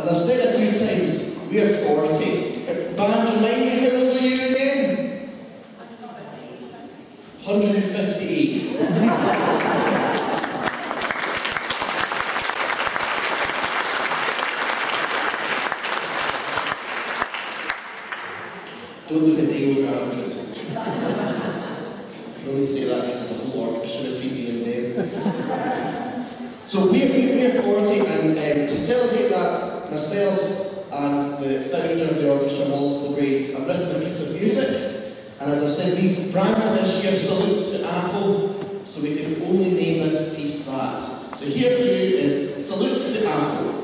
[SPEAKER 2] as I've said a few times, we're forty. Band, remind me, how old are you again? one hundred fifty-eight. Don't look at Dale, we're one hundred. I can only say that because there's a whole orchestra between me and them. So we're, we're forty, and um, to celebrate that, myself and the founder of the orchestra, Walls the Brave, I've written a piece of music, and as I've said, we've branded this year Salute to Athol, so we can only name this piece that. So here for you is Salute to Athol.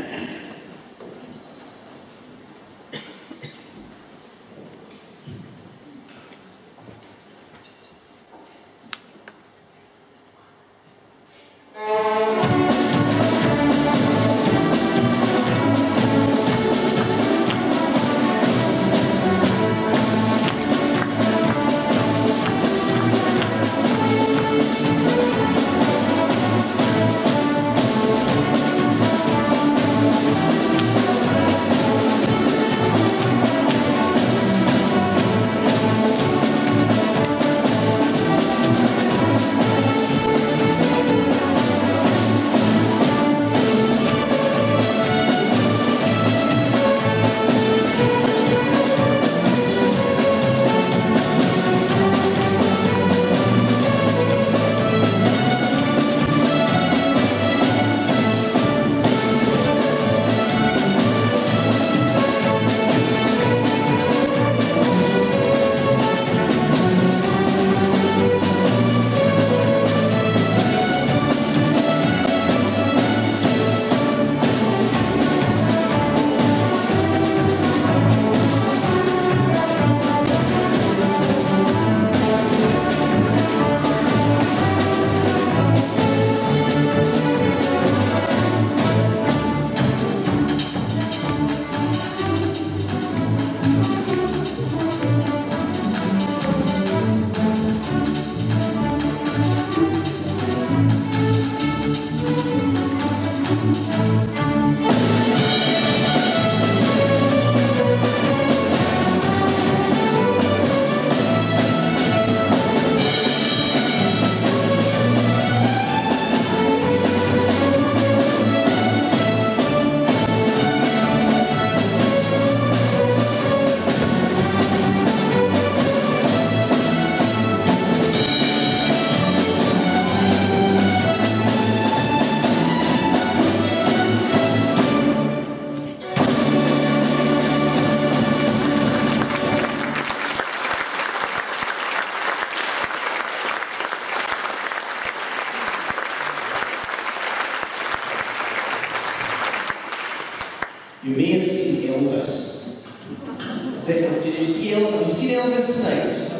[SPEAKER 2] You may have seen Elvis. Did you see Elvis? Have you seen Elvis tonight?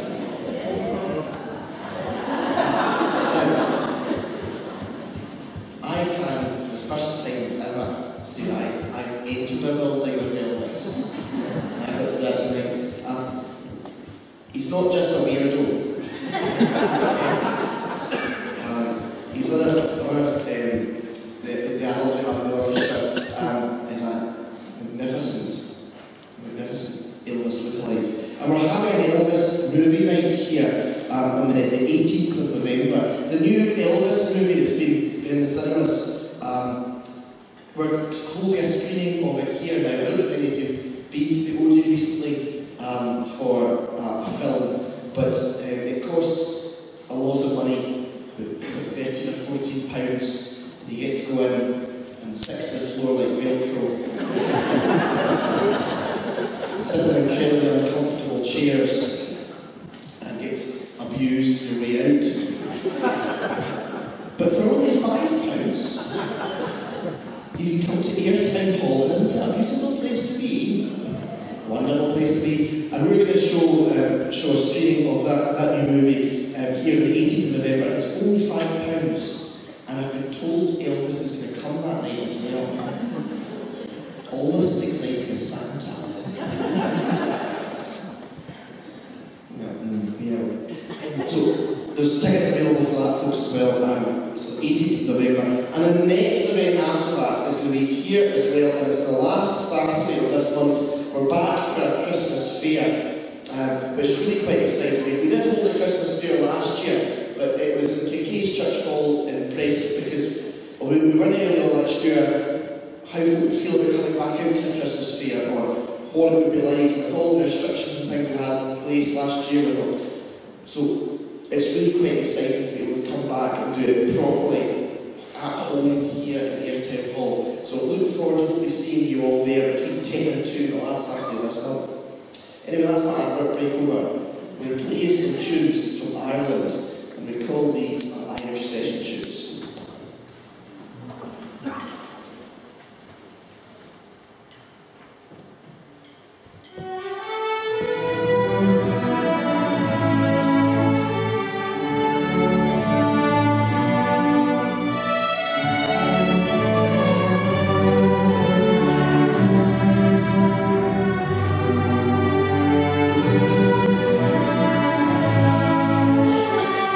[SPEAKER 2] I can, for the first time ever, say I, I entered a building with Elvis. I got to that tonight. Um, he's not just a weirdo. um, he's one of, one of um, the, the adults we have in the orchestra. Um, is a magnificent, magnificent Elvis lookalike. And we're having an Elvis movie night here um, on the, the eighteenth of November. The new Elvis movie that's been, been in the cinemas, um, we're holding a screening of it here now. I don't know if any of you have been to the Odeon recently um, for uh, a film, but um, it costs a lot of money, about thirteen or fourteen pounds. You get to go in and stick to the floor like Velcro. Sit in incredibly uncomfortable chairs and get abused your way out. But for only five pounds, you can come to Ayr Town Hall, and isn't it a beautiful place to be? Wonderful place to be. And we're going to show, um, show a screening of that, that new movie um, here on the eighteenth of November. It's only five pounds. And I've been told Elvis is going to come that night as well. It's almost as exciting as Santa. yeah, mm, you know. So, there's tickets available for that, folks, as well. Um, it's the eighteenth of November. And then the next event after that is going to be here as well, and it's the last Saturday of this month. We're back for our Christmas fair, um, which is really quite exciting. We, we did hold a Christmas fair last year, but it was in Kincaid's Church Hall in Preston because well, we, we weren't really sure how folk would feel about coming back out to a Christmas fair, or what it would be like with all the restrictions and things we had in place last year with them. So it's really quite exciting to be able to come back and do it properly at home here in Ayr Town Hall. So looking forward to hopefully seeing you all there between ten and two on the last Saturday this month. Anyway, that's my advert break over. We're going to play some tunes from Ireland, and we call these our Irish session tunes.
[SPEAKER 4] Thank you.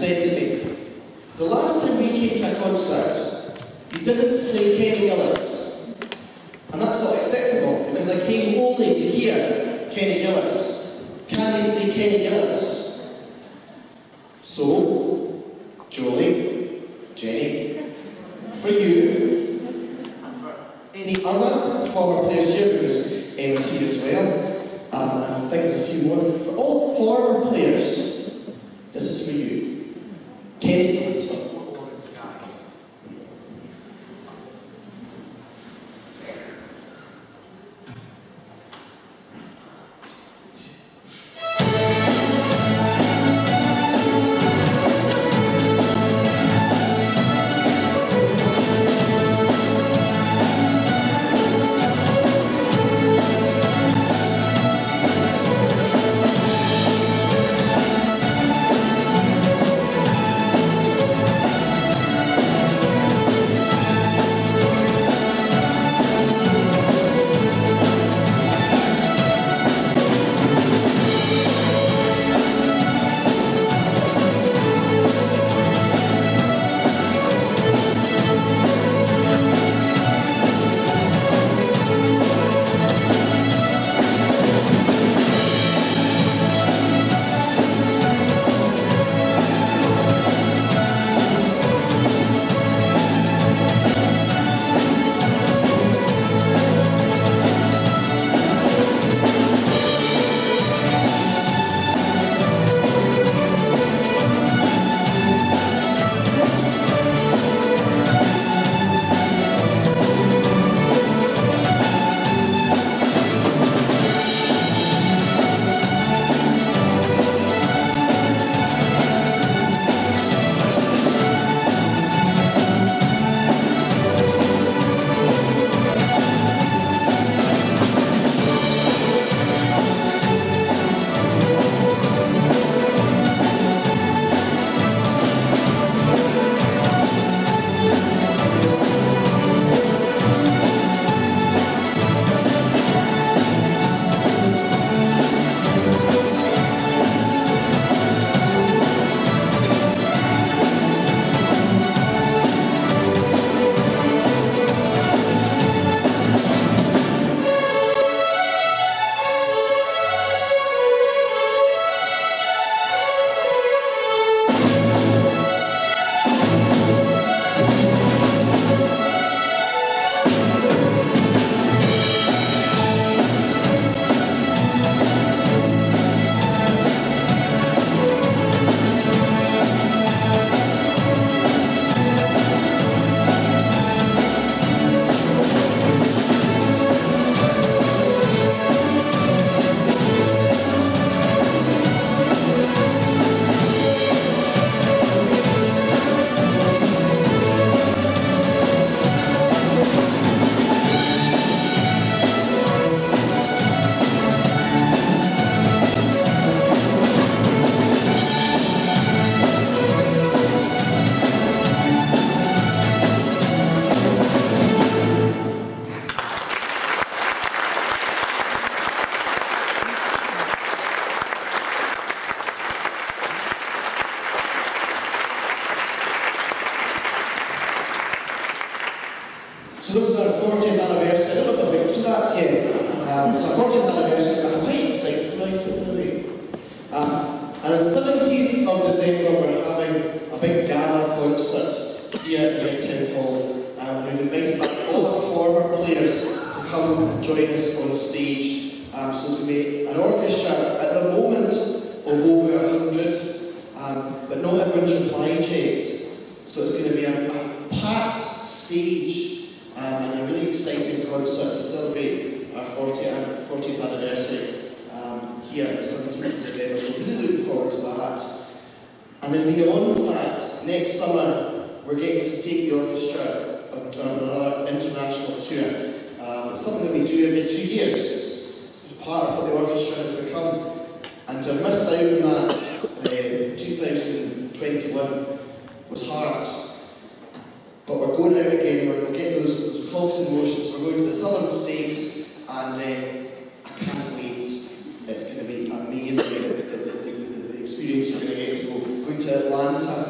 [SPEAKER 2] said to me, the last time we came to a concert, you didn't play Kenny Gillis. And that's not acceptable, because I came only to hear Kenny Gillis. Can you play Kenny Gillis? So, Jolie, Jenny, for you, and for any other former players here, because Emma's here as well, um, and I think there's a few more, for all former players, this is for you. Kenny Gillis. So this is our fortieth anniversary. I don't know if I've been to that yet. Um, it's our fortieth anniversary, and I'm quite excited about it, really. Um, and on the seventeenth of December, we're having a big gala concert here at Ayr Town Hall. Um, we've invited back all our former players to come and join us on stage. Um, so it's going to be an orchestra at the moment of over a hundred, um, but not everyone's replied yet. So it's going to be a, a packed stage. Um, and a really exciting concert to celebrate our fortieth anniversary um, here on the seventeenth of December, so we're really looking forward to that. And then beyond that, next summer we're getting to take the orchestra on another international tour. Um, it's something that we do every two years, it's, it's part of what the orchestra has become. And to have missed out on that in uh, two thousand twenty-one was hard. But we're going out again, we're, we're getting those, those cogs in motion, so we're going to the Southern States, and uh, I can't wait. It's going to be amazing, the, the, the, the, the experience you're going to get to go. Going to Atlanta,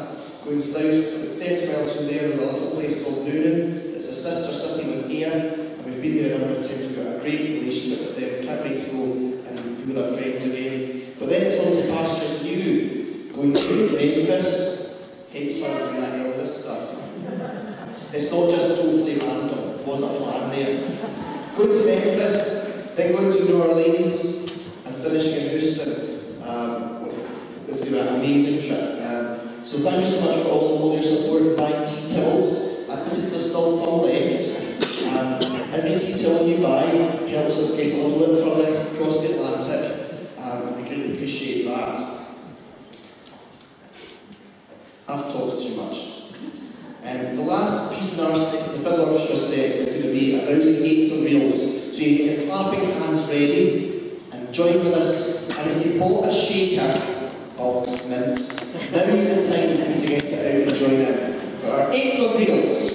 [SPEAKER 2] Going south, about thirty miles from there, there's a little place called Noonan. It's a sister city with Ayr, and we've been there a number of times. We've got a great relationship with them. Can't wait to go and be with our friends again. But then it's on to pastures new, going to Memphis, hence why we're doing that Elvis stuff. It's, it's not just totally random, it was a plan there. Going to Memphis, then going to New Orleans, and finishing in Houston. Um, it's going to be an amazing trip. Um, so thank you so much for all, all your support. Buy tea towels. I noticed there's still some left. Um, every tea towel you buy helps us get a little bit further across the Atlantic. Um, I greatly appreciate that. I've talked too much. Um, the last piece in our the Fiddle Orchestra set is going to be a rousing eights and reels. So you get your clapping hands ready and join with us. And if you bought a shaker, box mint, now is the time for you to get it out and join in for our eights and reels.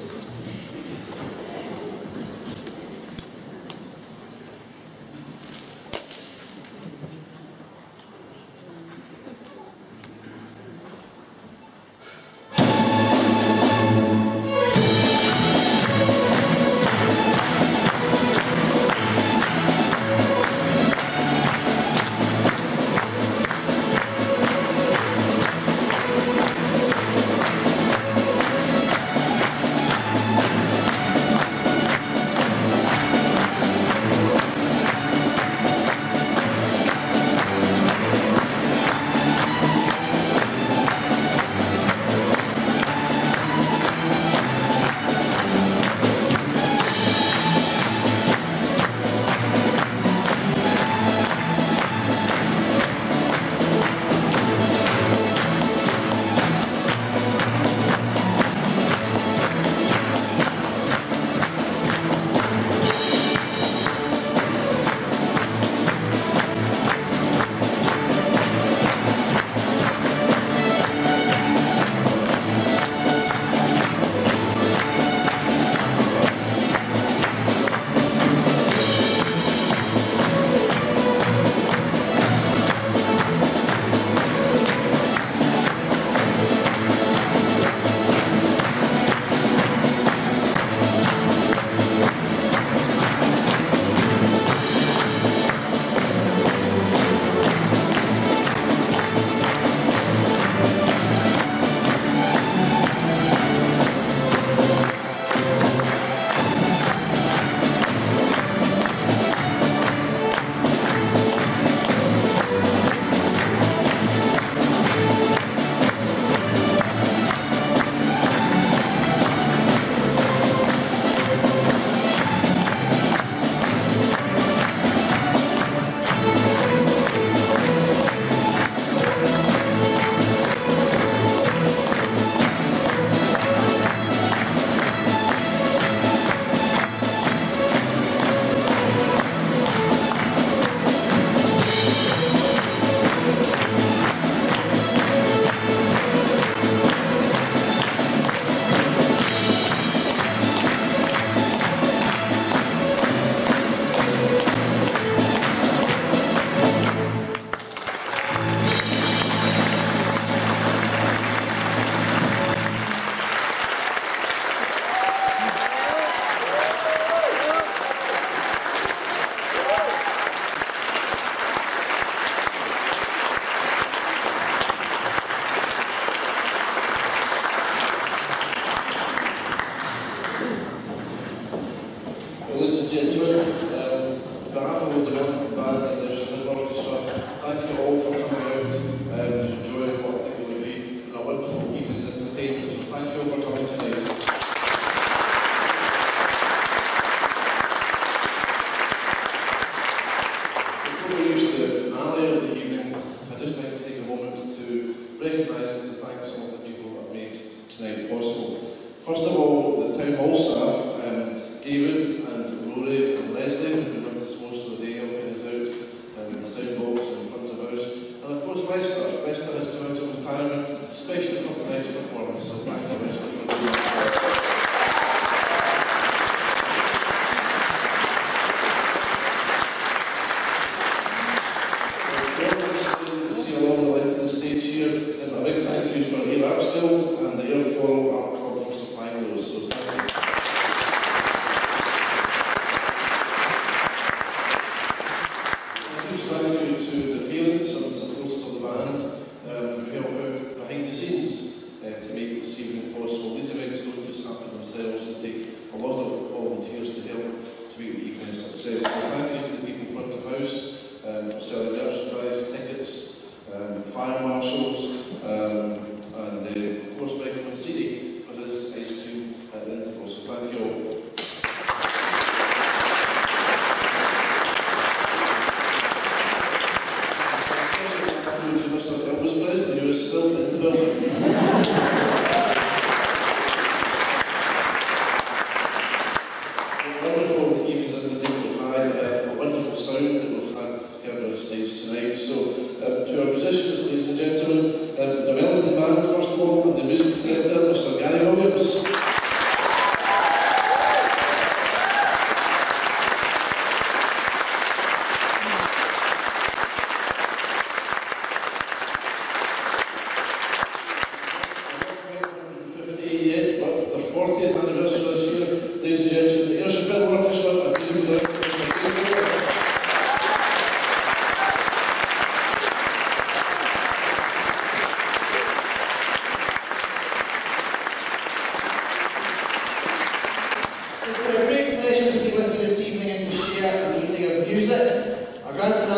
[SPEAKER 4] Ladies and gentlemen, um, on behalf of the Dalmellington Band and the Ayrshire Fiddle Orchestra, thank you all for coming out um, to enjoy what I think will be a wonderful evening's entertainment. So thank you all for coming tonight. Before we reach the finale of the evening, I'd just like to take a moment to recognise and to thank some of the people that have made tonight possible. First of all, the Town Hall staff, um, David and Rory and Leslie, who've been with us most of the day, helping us out um, in the sound box and in front of us. And of course Lester. Lester has come out of retirement, especially for tonight's performance, so thank you Lester for doing that. To see along the length of the stage here, and a big thank you for Ayr Huddersfield and the Ayr Art Club for supplying those. So thank you. A huge thank you to the parents and supporters of the band um, who help out behind the scenes uh, to make this evening possible. These events don't just happen themselves, they take a lot of volunteers to help to make the evening a success. So thank you to the people front of house um, for selling merchandise, tickets, um, fire marshals, um, and uh, of course Michael Mancini for his ice cream at the interval. So thank you all. To Mister Elvis Presley, who is still in the building. Wonderful evening's entertainment we've had, uh, a wonderful sound that we've had heard on the stage tonight. So, uh, to our musicians, ladies and gentlemen, uh, the Dalmellington Band, first of all, and the music director, Mister Gary Williams. fortieth anniversary this year, ladies and gentlemen, the Ayrshire Fiddle Orchestra and musical director, Mister Terras.
[SPEAKER 2] It's been a great pleasure to be with you this evening and to share an evening of music. Our grand finale